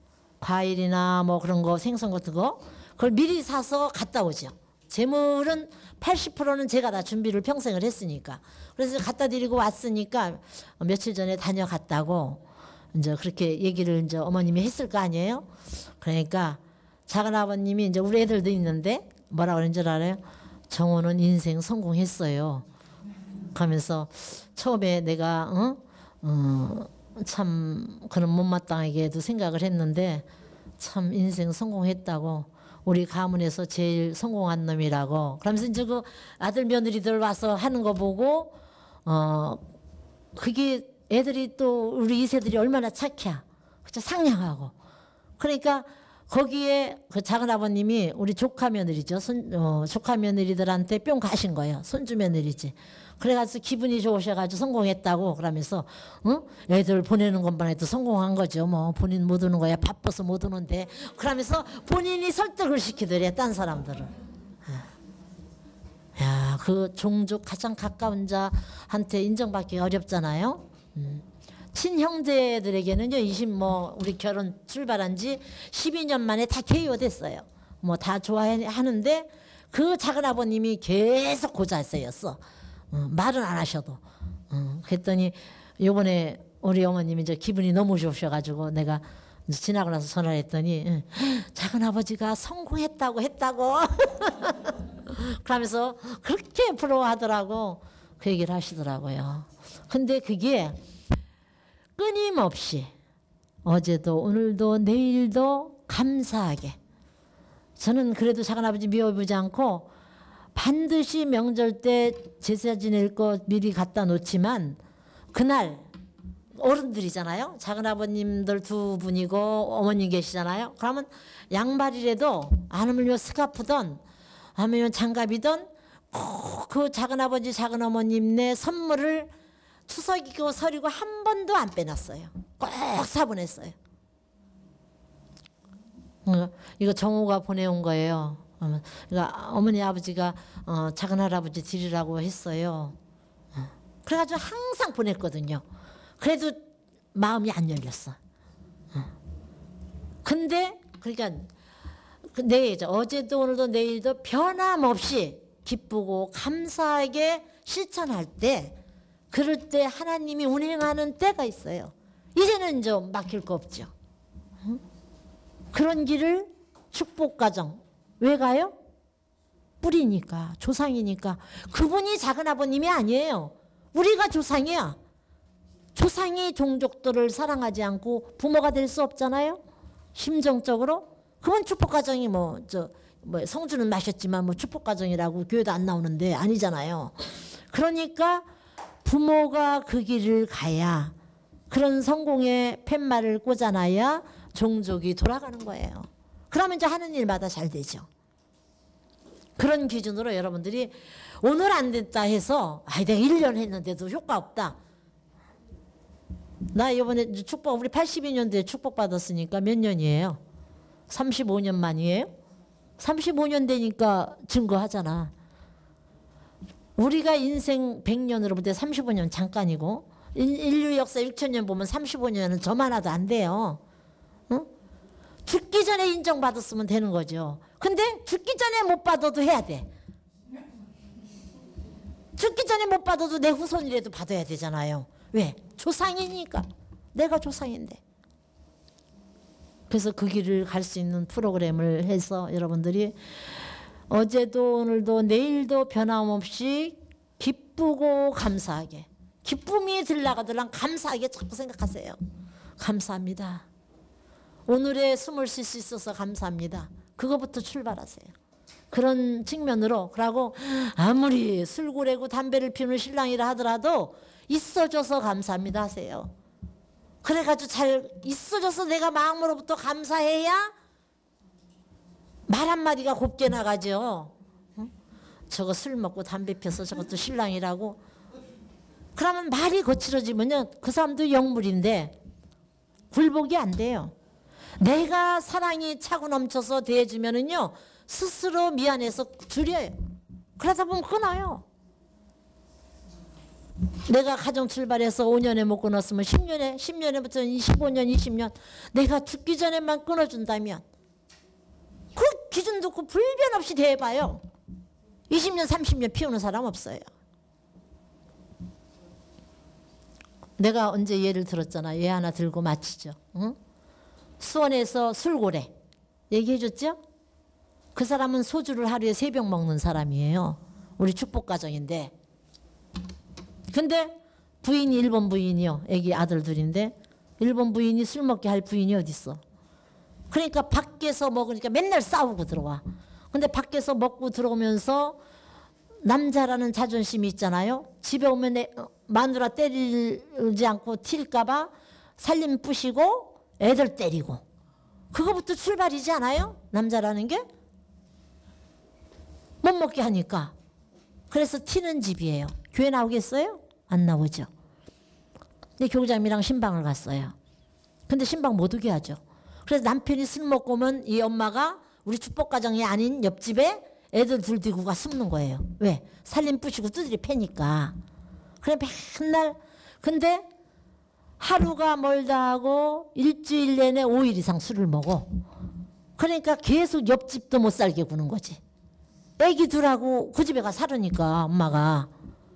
[SPEAKER 2] 과일이나 뭐 그런 거 생선 같은 거 그걸 미리 사서 갖다 오죠. 재물은 팔십 퍼센트는 제가 다 준비를 평생을 했으니까. 그래서 갖다 드리고 왔으니까 며칠 전에 다녀갔다고 이제 그렇게 얘기를 이제 어머님이 했을 거 아니에요. 그러니까 작은 아버님이 이제 우리 애들도 있는데 뭐라 그러는 줄 알아요? 정호는 인생 성공했어요. 하면서 처음에 내가 어? 어, 참 그런 못마땅하게도 생각을 했는데 참 인생 성공했다고 우리 가문에서 제일 성공한 놈이라고 그러면서 이제 그 아들 며느리들 와서 하는 거 보고 어 그게 애들이 또 우리 이세들이 얼마나 착해 그죠 상냥하고 그러니까 거기에 그 작은 아버님이 우리 조카 며느리죠 손, 어, 조카 며느리들한테 뿅 가신 거예요. 손주 며느리지. 그래가지고 기분이 좋으셔가지고 성공했다고 그러면서 응? 애들 보내는 것만 해도 성공한 거죠. 뭐 본인 못 오는 거야. 바빠서 못 오는데 그러면서 본인이 설득을 시키더래 딴 사람들을. 야, 그 종족 가장 가까운 자한테 인정받기 어렵잖아요. 음. 친형제들에게는요 이십 뭐 우리 결혼 출발한 지 십이 년 만에 다 케이오 됐어요. 뭐 다 좋아하는데 그 작은 아버님이 계속 고자세였어. 어, 말은 안 하셔도. 어, 그랬더니 요번에 우리 어머님이 이제 기분이 너무 좋으셔가지고 내가 이제 지나고 나서 전화를 했더니 응, 작은 아버지가 성공했다고 했다고 그러면서 그렇게 부러워하더라고. 그 얘기를 하시더라고요. 근데 그게 끊임없이 어제도 오늘도 내일도 감사하게 저는 그래도 작은아버지 미워보지 않고 반드시 명절 때 제사 지낼 거 미리 갖다 놓지만 그날 어른들이잖아요. 작은아버님들 두 분이고 어머님 계시잖아요. 그러면 양말이라도 아니면 스카프든 아니면 장갑이든 꼭 그 작은아버지 작은어머님네 선물을 추석이고 설이고 한 번도 안 빼놨어요. 꼭 사보냈어요. 이거 정호가 보내온 거예요. 그러니까 어머니 아버지가 어, 작은 할아버지 드리라고 했어요. 그래가지고 항상 보냈거든요. 그래도 마음이 안 열렸어. 근데 그러니까 내일 어제도 오늘도 내일도 변함없이 기쁘고 감사하게 실천할 때 그럴 때 하나님이 운행하는 때가 있어요. 이제는 좀 막힐 거 없죠. 그런 길을 축복가정 왜 가요? 뿌리니까 조상이니까. 그분이 작은 아버님이 아니에요. 우리가 조상이야. 조상이 종족들을 사랑하지 않고 부모가 될 수 없잖아요. 심정적으로. 그건 축복가정이 뭐 저 뭐 성주는 마셨지만 뭐 축복가정이라고 교회도 안 나오는데 아니잖아요. 그러니까 부모가 그 길을 가야 그런 성공의 팻말을 꽂아놔야 종족이 돌아가는 거예요. 그러면 이제 하는 일마다 잘 되죠. 그런 기준으로 여러분들이 오늘 안 됐다 해서 아 내가 일 년 했는데도 효과 없다. 나 이번에 축복 우리 팔십이 년도에 축복 받았으니까 몇 년이에요? 삼십오 년 만이에요? 삼십오 년 되니까 증거하잖아. 우리가 인생 백 년으로 볼 때 삼십오 년 잠깐이고 인류 역사 육천 년 보면 삼십오 년은 저만 하도 안 돼요. 응? 죽기 전에 인정받았으면 되는 거죠. 근데 죽기 전에 못 받아도 해야 돼. 죽기 전에 못 받아도 내 후손이라도 받아야 되잖아요. 왜? 조상이니까. 내가 조상인데. 그래서 그 길을 갈 수 있는 프로그램을 해서 여러분들이 어제도 오늘도 내일도 변함없이 기쁘고 감사하게, 기쁨이 들나가들랑 감사하게 자꾸 생각하세요. 감사합니다. 오늘의 숨을 쉴 수 있어서 감사합니다. 그거부터 출발하세요. 그런 측면으로. 그러고 아무리 술고래고 담배를 피우는 신랑이라 하더라도 있어줘서 감사합니다 하세요. 그래가지고 잘 있어줘서 내가 마음으로부터 감사해야 말 한마디가 곱게 나가죠. 어? 저거 술 먹고 담배 피워서 저것도 신랑이라고. 그러면 말이 거칠어지면요 그 사람도 영물인데 굴복이 안 돼요. 내가 사랑이 차고 넘쳐서 대해주면은요 스스로 미안해서 줄여요. 그러다 보면 끊어요. 내가 가정 출발해서 오 년에 못 끊었으면 십 년에, 십 년에부터 십오 년, 이십 년 내가 죽기 전에만 끊어준다면 그 기준 놓고 불변 없이 대해봐요. 이십 년, 삼십 년 피우는 사람 없어요. 내가 언제 예를 들었잖아. 예 하나 들고 마치죠. 응? 수원에서 술고래 얘기해줬죠? 그 사람은 소주를 하루에 세 병 먹는 사람이에요. 우리 축복가정인데. 근데 부인이 일본 부인이요. 애기 아들 둘인데 일본 부인이 술 먹게 할 부인이 어딨어. 그러니까 밖에서 먹으니까 맨날 싸우고 들어와. 근데 밖에서 먹고 들어오면서 남자라는 자존심이 있잖아요. 집에 오면 애, 마누라 때리지 않고 튈까 봐 살림 부시고 애들 때리고. 그거부터 출발이지 않아요? 남자라는 게? 못 먹게 하니까. 그래서 튀는 집이에요. 교회 나오겠어요? 안 나오죠. 근데 교장님이랑 신방을 갔어요. 근데 신방 못 오게 하죠. 그래서 남편이 술 먹고 오면 이 엄마가 우리 축복가정이 아닌 옆집에 애들 둘 들고 가 숨는 거예요. 왜? 살림 부시고 두드리 패니까. 그래 맨날. 근데 하루가 멀다 하고 일주일 내내 오 일 이상 술을 먹어. 그러니까 계속 옆집도 못 살게 구는 거지. 애기 둘하고 그 집에 가 살으니까 엄마가.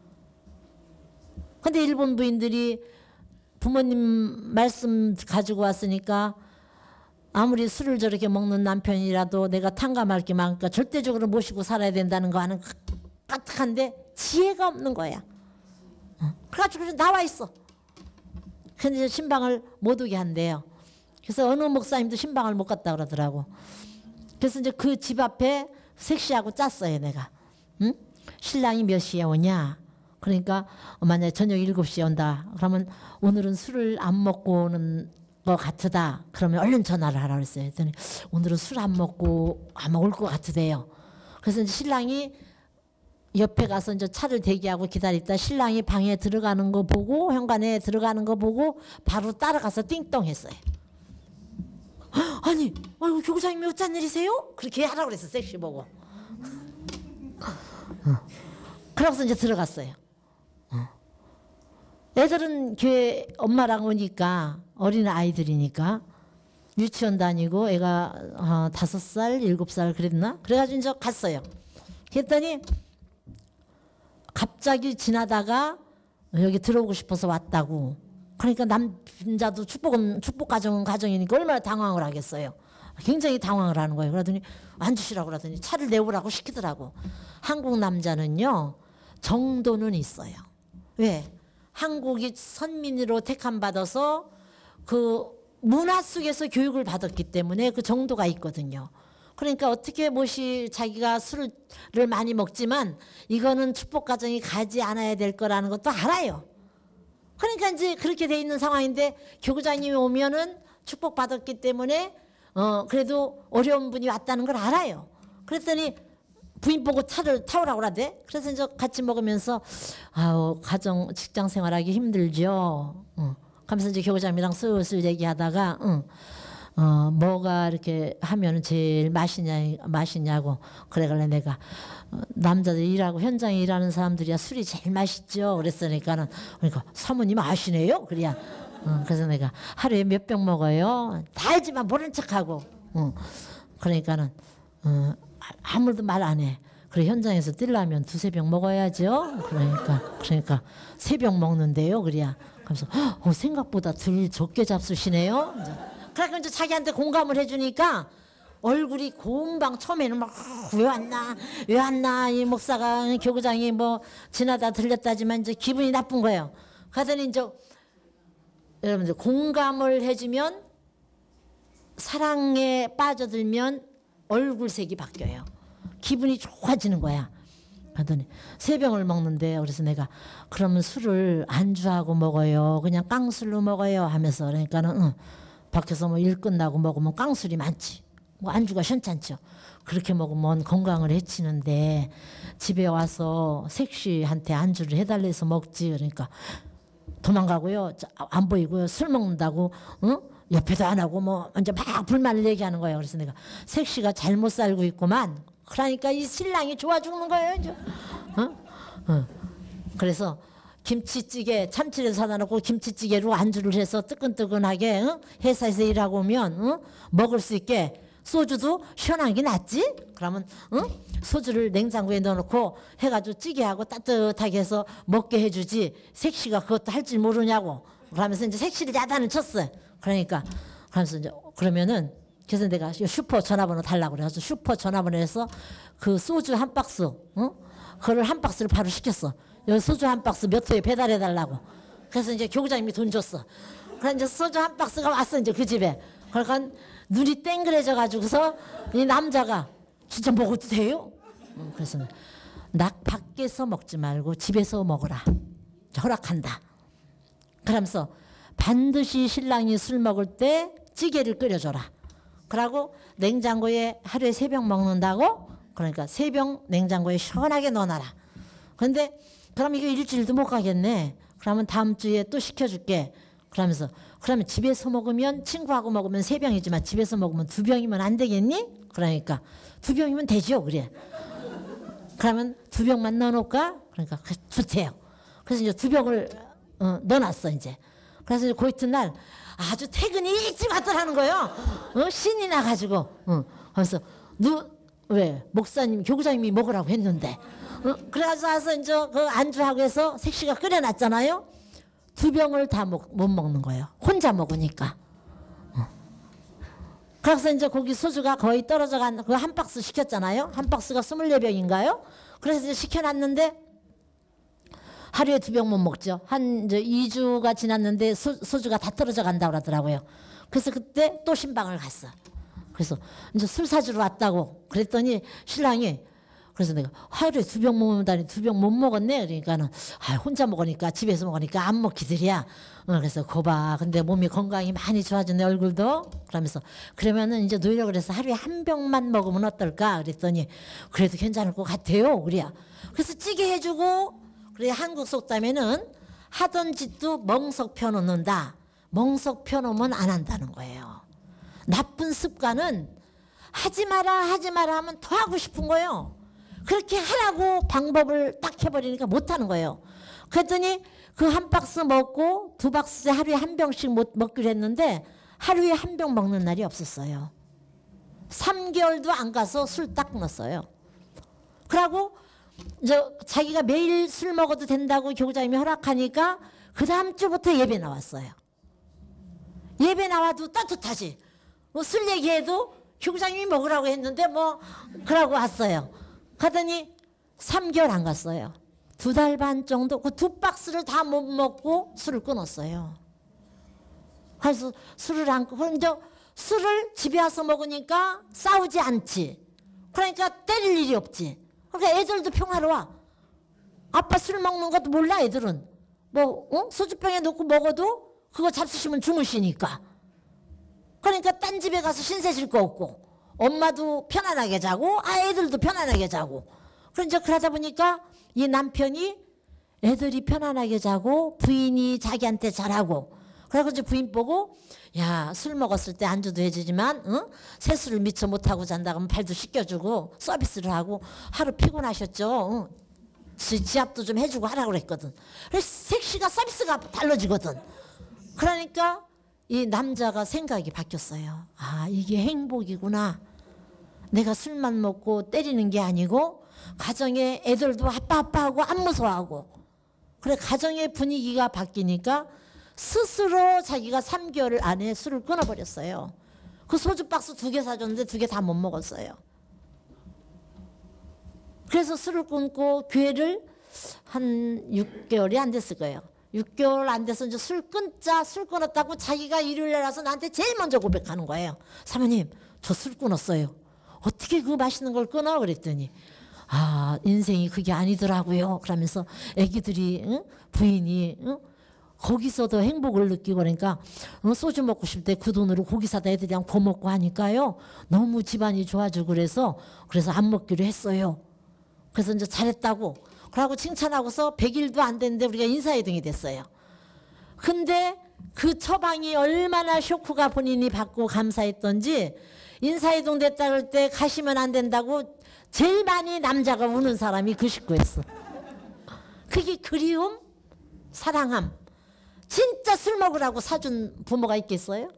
[SPEAKER 2] 근데 일본 부인들이 부모님 말씀 가지고 왔으니까 아무리 술을 저렇게 먹는 남편이라도 내가 탕감할 게 많으니까 절대적으로 모시고 살아야 된다는 거 하는 까딱한데 지혜가 없는 거야. 그래가지고 나와 있어. 근데 신방을 못 오게 한대요. 그래서 어느 목사님도 신방을 못 갔다 그러더라고. 그래서 이제 그 집 앞에 색시하고 짰어요 내가. 응? 신랑이 몇 시에 오냐. 그러니까 만약에 저녁 일곱 시에 온다. 그러면 오늘은 술을 안 먹고 오는 것 같으다. 그러면 얼른 전화를 하라 그랬어요. 그랬더니 오늘은 술 안 먹고 아마 올 것 같으대요. 그래서 이제 신랑이 옆에 가서 이제 차를 대기하고 기다리다 신랑이 방에 들어가는 거 보고 현관에 들어가는 거 보고 바로 따라가서 띵똥했어요. 아니, 아이고 교구장님이 어쩐 일이세요? 그렇게 하라고 그랬어. 섹시 보고. 그러고서 이제 들어갔어요. 애들은 교회 엄마랑 오니까 어린 아이들이니까 유치원 다니고 애가 어, 다섯 살, 일곱 살 그랬나? 그래가지고 이제 갔어요. 그랬더니 갑자기 지나다가 여기 들어오고 싶어서 왔다고. 그러니까 남자도 축복은 축복 가정은 가정이니까 얼마나 당황을 하겠어요. 굉장히 당황을 하는 거예요. 그러더니 앉으시라고 그러더니 차를 내오라고 시키더라고. 한국 남자는요 정도는 있어요. 왜? 한국이 선민으로 택함 받아서 그 문화 속에서 교육을 받았기 때문에 그 정도가 있거든요. 그러니까 어떻게 못이 자기가 술을 많이 먹지만 이거는 축복 가정이 가지 않아야 될 거라는 것도 알아요. 그러니까 이제 그렇게 돼 있는 상황인데 교구장님이 오면은 축복 받았기 때문에 어 그래도 어려운 분이 왔다는 걸 알아요. 그랬더니 부인 보고 차를 타오라고 그러대. 그래서 이제 같이 먹으면서 아우 가정 직장 생활하기 힘들죠. 어. 하면서 이제 교장님이랑 슬슬 얘기하다가 응, 어, 뭐가 이렇게 하면은 제일 맛있냐, 맛있냐고. 그래, 그래, 내가. 어, 남자들 일하고 현장에 일하는 사람들이야 술이 제일 맛있죠. 그랬으니까는, 그러니까, 사모님 아시네요? 그래야. 어, 그래서 내가 하루에 몇 병 먹어요? 다 알지만 모른 척하고. 어, 그러니까는, 어, 아무도 말 안 해. 그래, 현장에서 뛰려면 두세 병 먹어야죠. 그러니까, 그러니까, 세 병 먹는데요. 그래야. 그래서, 어, 생각보다 덜 적게 잡수시네요. 그러니까 이제 자기한테 공감을 해주니까 얼굴이 금방 처음에는 막 왜 왔나 왜 왔나 이 목사가 교구장이 뭐 지나다 들렸다지만 이제 기분이 나쁜 거예요. 그러더니 이제 여러분들 공감을 해주면 사랑에 빠져들면 얼굴색이 바뀌어요. 기분이 좋아지는 거야. 하더니 세 병을 먹는데 그래서 내가 그러면 술을 안주하고 먹어요 그냥 깡술로 먹어요 하면서 그러니까는 응. 밖에서 뭐 일 끝나고 먹으면 깡술이 많지. 뭐 안주가 현찮죠. 그렇게 먹으면 건강을 해치는데 집에 와서 색시한테 안주를 해달래서 먹지. 그러니까 도망가고요. 안 보이고요. 술 먹는다고 응? 옆에도 안 하고 뭐 이제 막 불만을 얘기하는 거예요. 그래서 내가 색시가 잘못 살고 있구만. 그러니까 이 신랑이 좋아 죽는 거예요. 이제. 어? 어. 그래서 김치찌개 참치를 사다 놓고 김치찌개로 안주를 해서 뜨끈뜨끈하게 응? 회사에서 일하고 오면 응? 먹을 수 있게 소주도 시원한 게 낫지? 그러면 응? 소주를 냉장고에 넣어놓고 해가지고 찌개하고 따뜻하게 해서 먹게 해주지. 색시가 그것도 할 줄 모르냐고. 그러면서 이제 색시를 야단을 쳤어요. 그러니까 그러면서 이제 그러면은 그래서 내가 슈퍼 전화번호 달라고 그래서 슈퍼 전화번호에서 그 소주 한 박스 응? 그걸 한 박스를 바로 시켰어. 여기 소주 한 박스 몇 호에 배달해 달라고. 그래서 이제 교구장님이 돈 줬어. 그래서 이제 소주 한 박스가 왔어 이제 그 집에. 그러니까 눈이 땡그레져 가지고서 이 남자가 진짜 먹어도 돼요? 응, 그래서 나 밖에서 먹지 말고 집에서 먹어라. 허락한다. 그러면서 반드시 신랑이 술 먹을 때 찌개를 끓여줘라. 그러고 냉장고에 하루에 세 병 먹는다고? 그러니까 세 병 냉장고에 시원하게 넣어놔라. 그런데 그럼 이거 일주일도 못 가겠네. 그러면 다음 주에 또 시켜줄게. 그러면서 그러면 집에서 먹으면 친구하고 먹으면 세 병이지만 집에서 먹으면 두 병이면 안 되겠니? 그러니까 두 병이면 되죠. 그래. 그러면 두 병만 넣어놓을까? 그러니까 좋대요. 그래서 이제 두 병을 어, 넣어놨어 이제. 그래서 이제 그 이튿날 아주 퇴근이 일찍 왔더라는 거예요. 어? 신이 나가지고. 어. 그래서 누 왜 목사님 교구장님이 먹으라고 했는데. 어? 그래서 와서 이제 그 안주하고 해서 색시가 끓여놨잖아요. 두 병을 다 못 먹는 거예요. 혼자 먹으니까. 어. 그래서 이제 거기 소주가 거의 떨어져 간 그 한 박스 시켰잖아요. 한 박스가 스물네 병인가요? 그래서 이제 시켜놨는데 하루에 두 병 못 먹죠. 한 이제 이 주가 지났는데 소, 소주가 다 떨어져 간다고 그러더라고요. 그래서 그때 또 신방을 갔어. 그래서 이제 술 사주러 왔다고 그랬더니 신랑이 그래서 내가 하루에 두 병 먹는다니 두 병 못 먹었네. 그러니까는 아, 혼자 먹으니까 집에서 먹으니까 안 먹히더랴. 어, 그래서 거봐. 근데 몸이 건강이 많이 좋아졌네 얼굴도. 그러면서 그러면은 이제 노력을 해서 하루에 한 병만 먹으면 어떨까? 그랬더니 그래도 괜찮을 것 같아요. 그래야. 그래서 찌개 해주고 그래 한국 속담에는 하던 짓도 멍석 펴놓는다. 멍석 펴놓으면 안 한다는 거예요. 나쁜 습관은 하지 마라 하지 마라 하면 더 하고 싶은 거예요. 그렇게 하라고 방법을 딱 해버리니까 못하는 거예요. 그랬더니 그 한 박스 먹고 두 박스에 하루에 한 병씩 못 먹기로 했는데 하루에 한 병 먹는 날이 없었어요. 삼 개월도 안 가서 술 딱 끊었어요. 그러고 이제 자기가 매일 술 먹어도 된다고 교구장님이 허락하니까 그 다음 주부터 예배 나왔어요. 예배 나와도 따뜻하지. 뭐 술 얘기해도 교구장님이 먹으라고 했는데 뭐 그러고 왔어요. 가더니 삼 개월 안 갔어요. 두 달 반 정도 그 두 박스를 다 못 먹고 술을 끊었어요. 그래서 술을 안 끊고 이제 술을 집에 와서 먹으니까 싸우지 않지. 그러니까 때릴 일이 없지. 그러니까 애들도 평화로워. 아빠 술 먹는 것도 몰라 애들은. 뭐 어? 소주병에 넣고 먹어도 그거 잡수시면 주무시니까. 그러니까 딴 집에 가서 신세 질 거 없고 엄마도 편안하게 자고 아이들도 편안하게 자고. 그러니까 그러다 보니까 이 남편이 애들이 편안하게 자고 부인이 자기한테 잘하고 그래서 이제 부인 보고 야, 술 먹었을 때 안주도 해주지만 응? 세수를 미처 못하고 잔다 그러면 발도 씻겨주고 서비스를 하고 하루 피곤하셨죠. 응? 지압도 좀 해주고 하라고 그랬거든. 그래서 섹시가 서비스가 달라지거든. 그러니까 이 남자가 생각이 바뀌었어요. 아, 이게 행복이구나. 내가 술만 먹고 때리는 게 아니고 가정에 애들도 아빠 아빠 하고 안 무서워하고, 그래 가정의 분위기가 바뀌니까 스스로 자기가 삼 개월 안에 술을 끊어버렸어요. 그 소주 박스 두 개 사줬는데 두 개 다 못 먹었어요. 그래서 술을 끊고 교회를 한 육 개월이 안 됐을 거예요. 육 개월 안 돼서 이제 술 끊자, 술 끊었다고 자기가 일요일에 와서 나한테 제일 먼저 고백하는 거예요. 사모님, 저 술 끊었어요. 어떻게 그 맛있는 걸 끊어? 그랬더니 아, 인생이 그게 아니더라고요. 그러면서 애기들이 응? 부인이 응? 거기서도 행복을 느끼고 그러니까 어, 소주 먹고 싶을 때 그 돈으로 고기 사다 애들이랑 고 먹고 하니까요. 너무 집안이 좋아지고 그래서 그래서 안 먹기로 했어요. 그래서 이제 잘했다고 그러고 칭찬하고서 백 일도 안 됐는데 우리가 인사회동이 됐어요. 근데 그 처방이 얼마나 쇼크가 본인이 받고 감사했던지 인사회동 됐다 그럴 때 가시면 안 된다고 제일 많이 남자가 우는 사람이 그 식구였어. 그게 그리움, 사랑함. 진짜 술 먹으라고 사준 부모가 있겠어요?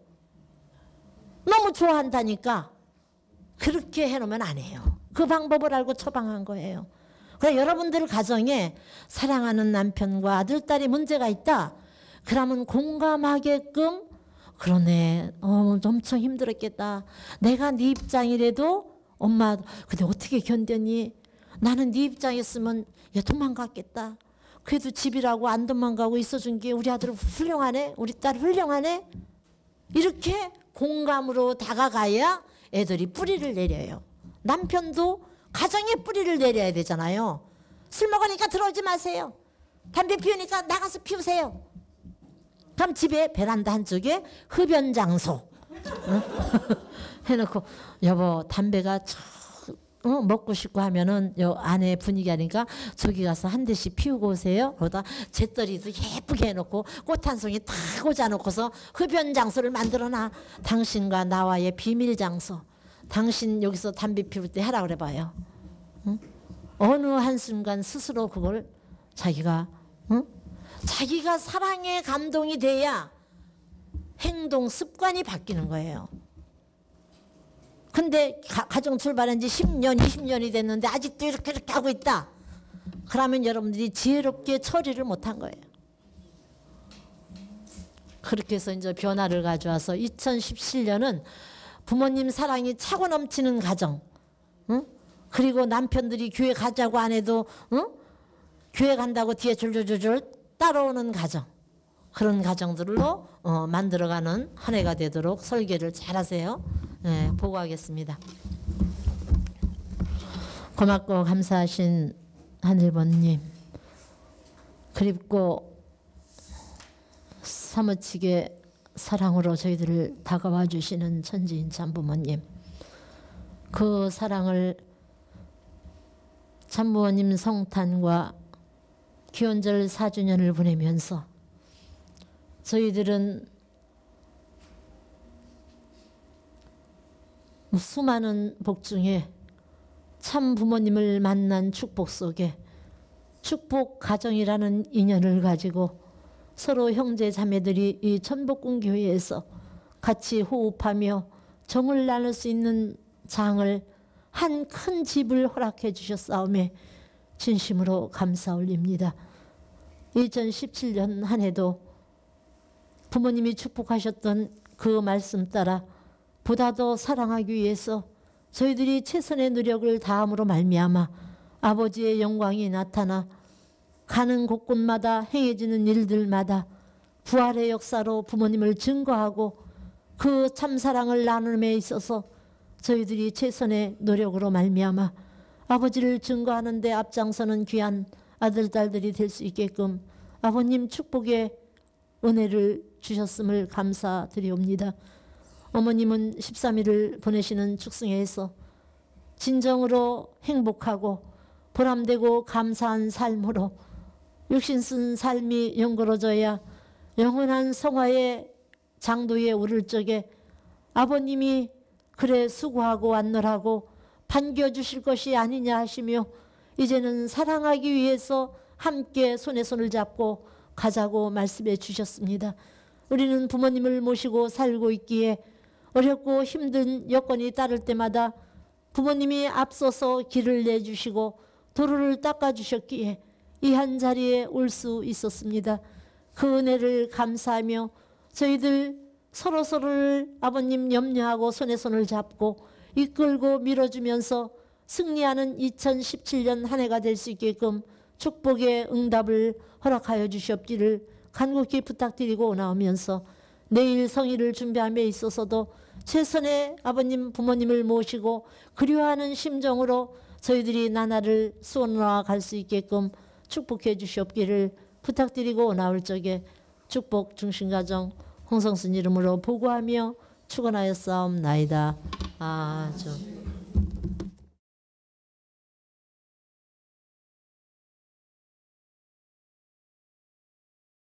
[SPEAKER 2] 너무 좋아한다니까 그렇게 해놓으면 안 해요. 그 방법을 알고 처방한 거예요. 그래, 여러분들 가정에 사랑하는 남편과 아들, 딸이 문제가 있다. 그러면 공감하게끔 그러네. 어, 엄청 힘들었겠다. 내가 네 입장이라도 엄마 근데 어떻게 견뎠니? 나는 네 입장이었으면 야 도망갔겠다. 그래도 집이라고 안 도망가고 있어준 게 우리 아들 훌륭하네. 우리 딸 훌륭하네. 이렇게 공감으로 다가가야 애들이 뿌리를 내려요. 남편도 가정에 뿌리를 내려야 되잖아요. 술 먹으니까 들어오지 마세요. 담배 피우니까 나가서 피우세요. 그럼 집에 베란다 한쪽에 흡연 장소 어? 해놓고 여보 담배가 참 어? 먹고 싶고 하면은 요 안에 분위기 하니까 저기 가서 한 대씩 피우고 오세요. 그러다 재떨이도 예쁘게 해놓고 꽃 한 송이 탁 꽂아놓고서 흡연 장소를 만들어놔. 당신과 나와의 비밀 장소. 당신 여기서 담배 피울 때 하라 그래봐요. 응? 어느 한순간 스스로 그걸 자기가 응? 자기가 사랑에 감동이 돼야 행동 습관이 바뀌는 거예요. 근데 가, 가정 출발한 지 십 년, 이십 년이 됐는데 아직도 이렇게 이렇게 하고 있다. 그러면 여러분들이 지혜롭게 처리를 못한 거예요. 그렇게 해서 이제 변화를 가져와서 이천십칠 년은 부모님 사랑이 차고 넘치는 가정, 응? 그리고 남편들이 교회 가자고 안 해도 응? 교회 간다고 뒤에 줄줄줄줄 따라오는 가정, 그런 가정들로 어, 만들어가는 한 해가 되도록 설계를 잘하세요. 네, 보고하겠습니다. 고맙고 감사하신 하늘번님, 그립고 사무치게 사랑으로 저희들을 다가와 주시는 천지인 참부모님, 그 사랑을 참부모님 성탄과 기원절 사 주년을 보내면서 저희들은 수많은 복 중에 참 부모님을 만난 축복 속에 축복 가정이라는 인연을 가지고 서로 형제 자매들이 이 천복궁 교회에서 같이 호흡하며 정을 나눌 수 있는 장을 한 큰 집을 허락해 주셨사오매 진심으로 감사 올립니다. 이천십칠 년 한 해도 부모님이 축복하셨던 그 말씀 따라 보다 더 사랑하기 위해서 저희들이 최선의 노력을 다함으로 말미암아 아버지의 영광이 나타나 가는 곳곳마다 행해지는 일들마다 부활의 역사로 부모님을 증거하고 그 참사랑을 나눔에 있어서 저희들이 최선의 노력으로 말미암아 아버지를 증거하는 데 앞장서는 귀한 아들, 딸들이 될 수 있게끔 아버님 축복의 은혜를 주셨음을 감사드리옵니다. 어머님은 십삼 일을 보내시는 축승회에서 진정으로 행복하고 보람되고 감사한 삶으로 육신 쓴 삶이 연고로져야 영원한 성화의 장도에 오를 적에 아버님이 그래 수고하고 왔노라고 반겨주실 것이 아니냐 하시며 이제는 사랑하기 위해서 함께 손에 손을 잡고 가자고 말씀해 주셨습니다. 우리는 부모님을 모시고 살고 있기에 어렵고 힘든 여건이 따를 때마다 부모님이 앞서서 길을 내주시고 도로를 닦아주셨기에 이 한 자리에 올 수 있었습니다. 그 은혜를 감사하며 저희들 서로서로를 아버님 염려하고 손에 손을 잡고 이끌고 밀어주면서 승리하는 이천십칠 년 한 해가 될 수 있게끔 축복의 응답을 허락하여 주시옵기를 간곡히 부탁드리고 나오면서 내일 성의를 준비함에 있어서도 최선의 아버님 부모님을 모시고 그리워하는 심정으로 저희들이 나날을 수원으로 갈 수 있게끔 축복해 주시옵기를 부탁드리고 나올 적에 축복 중심가정 홍성순 이름으로 보고하며 축원하였사옵나이다. 아주